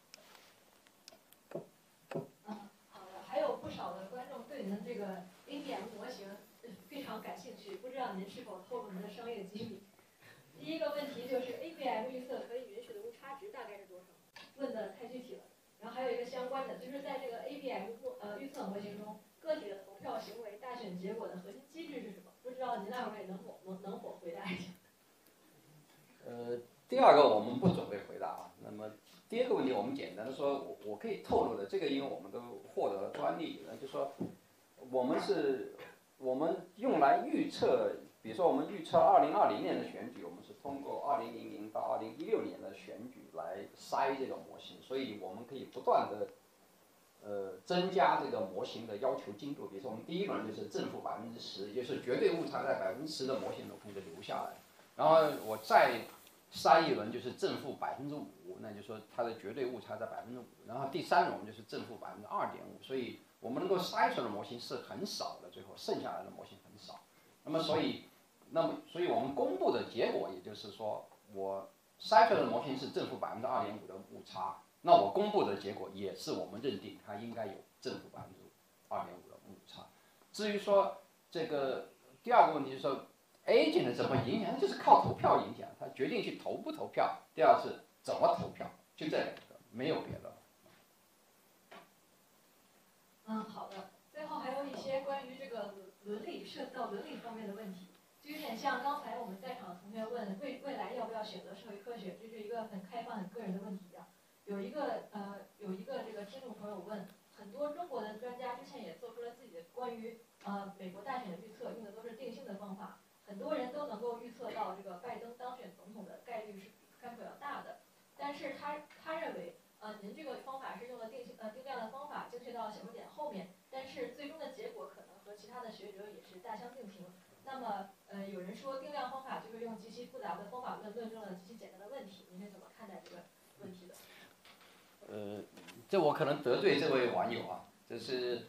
好的，还有不少的观众对您这个 ABM 模型非常感兴趣，不知道您是否透露您的商业机密？第一个问题就是 ABM 预测可以允许的误差值大概是多少？问的太具体了。然后还有一个相关的，就是在这个 ABM 预测模型中，个体的投票行为、大选结果的核心机制是什么？不知道您2位能否回答一下？ 第二个我们不准备回答那么第二个问题我们简单的说，我可以透露的这个，因为我们都获得了专利，就说我们用来预测，比如说我们预测2020年的选举，我们是通过2000到2016年的选举来筛这个模型，所以我们可以不断的增加这个模型的要求精度。比如说我们第一轮就是正负10%，也就是绝对误差在10%的模型中可以留下来，然后我再筛一轮就是正负5%，那就是说它的绝对误差在5%，然后第3轮就是正负2.5%，所以我们能够筛出的模型是很少的，最后剩下来的模型很少。那么所以我们公布的结果，也就是说我筛出的模型是正负2.5%的误差，那我公布的结果也是我们认定它应该有正负2.5%的误差。至于说这个第二个问题就是说 agent 怎么影响，就是靠投票影响，他决定去投不投票。第二是怎么投票，就这2个，没有别的。 好的。最后还有一些关于这个涉及到伦理方面的问题，就有点像刚才我们在场的同学问未来要不要选择社会科学，这是一个很开放、很个人的问题啊。有一个这个听众朋友问，很多中国的专家之前也做出了自己的关于美国大选的预测，用的都是定性的方法，很多人都能够预测到这个拜登当选总统的概率是比川普要大的，但是他认为您这个方法是用了定量的方法，精确到小数点后面，但是最终的结果可能和其他的学者也是大相径庭。那么有人说定量方法就是用极其复杂的方法论证了极其简单的问题，您是怎么看待这个问题的？ 这我可能得罪这位网友啊，就是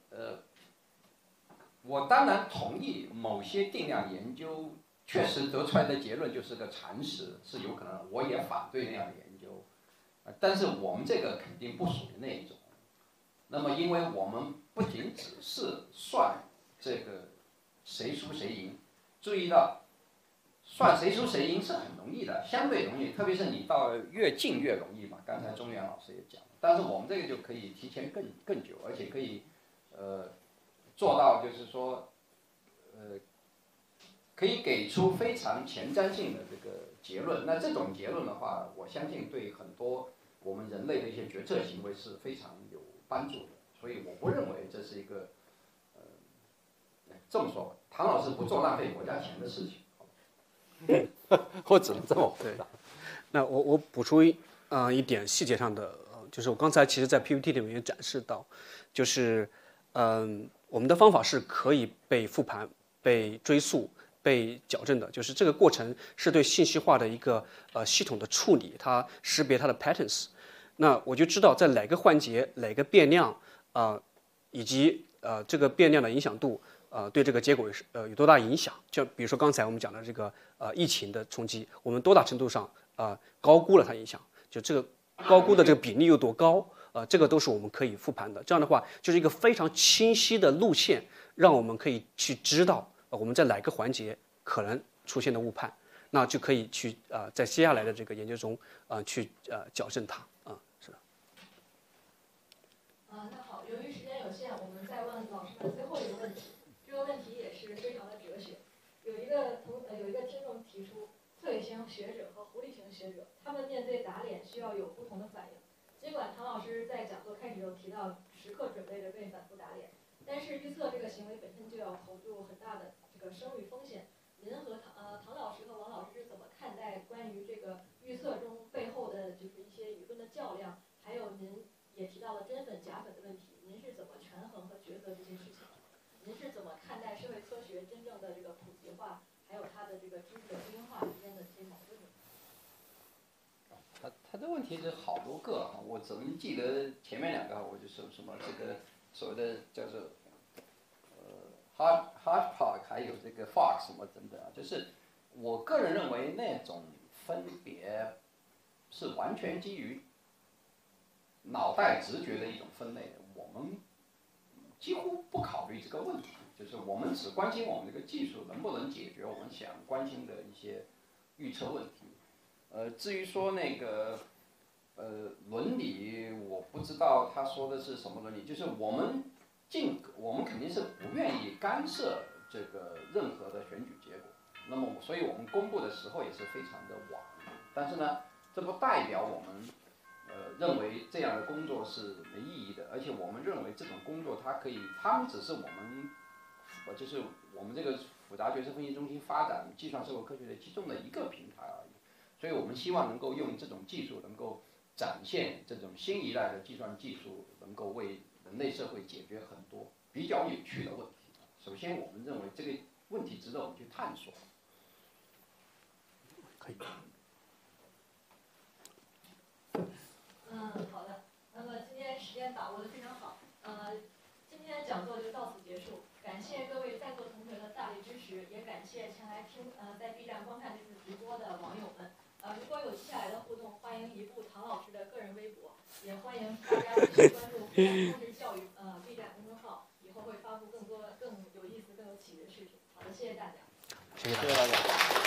我当然同意某些定量研究确实得出来的结论就是个常识，是有可能，我也反对那样的研究，但是我们这个肯定不属于那一种。那么，因为我们不仅只是算这个谁输谁赢，注意到算谁输谁赢是很容易的，相对容易，特别是你到越近越容易嘛。刚才钟原老师也讲了，但是我们这个就可以提前更久，而且可以做到就是说可以给出非常前瞻性的这个结论。那这种结论的话，我相信对很多我们人类的一些决策行为是非常有帮助的。所以我不认为这是一个这么说吧，唐老师不做浪费国家钱的事情。我只能这么回答。 那我补充一点细节上的，就是我刚才其实在 PPT 里面也展示到，就是我们的方法是可以被复盘、被追溯、被矫正的，就是这个过程是对信息化的一个系统的处理，它识别它的 patterns。那我就知道在哪个环节、哪个变量以及这个变量的影响度。对这个结果有多大影响？就比如说刚才我们讲的这个疫情的冲击，我们多大程度上高估了它影响？就这个高估的这个比例有多高？这个都是我们可以复盘的。这样的话，就是一个非常清晰的路线，让我们可以去知道我们在哪个环节可能出现的误判，那就可以去在接下来的这个研究中去矫正它是的。 那好，由于时间有限，我们再问老师们最后一个问题。这个问题也是非常的哲学。有一个听众提出，策略型学者和狐狸型学者，他们面对打脸需要有不同的反应。尽管唐老师在讲座开始就提到时刻准备着被反复打脸，但是预测这个行为本身就要投入很大的这个声誉风险。您和唐老师和王老师是怎么看待关于这个预测中背后的就是一些舆论的较量，还有您也提到了真粉假粉的问题，您是怎么权衡和抉择这些事情？您是怎么看待社会科学真正的这个普及化，还有它的这个知识的精英化之间的这些矛盾呢？ 他的问题是好多个啊，我只能记得前面两个，我就说什么这个所谓的叫做Hodgepodge 还有这个 Fox 什么等等啊，就是我个人认为那种分别是完全基于脑袋直觉的一种分类，我们几乎不考虑这个问题，就是我们只关心我们这个技术能不能解决我们想关心的一些预测问题。至于说那个伦理，我不知道他说的是什么伦理，就是我们肯定是不愿意干涉这个任何的选举结果，那么所以我们公布的时候也是非常的晚，但是呢，这不代表我们认为这样的工作是没意义的，而且我们认为这种工作他们只是我们就是我们这个复杂决策分析中心发展计算社会科学的其中的一个平台而已，所以我们希望能够用这种技术能够展现这种新一代的计算技术能够为人类社会解决很多比较有趣的问题。首先我们认为这个问题值得我们去探索。 可以。 好的。那么今天时间把握得非常好，今天的讲座就到此结束。感谢各位在座同学的大力支持，也感谢前来在 B 站观看这次直播的网友们。如果有接下来的互动，欢迎移步唐老师的个人微博，也欢迎大家继续关注中职教育B 站公众号，以后会发布更多更有意思、更有启迪的视频。好的，谢谢大家。 谢谢大家。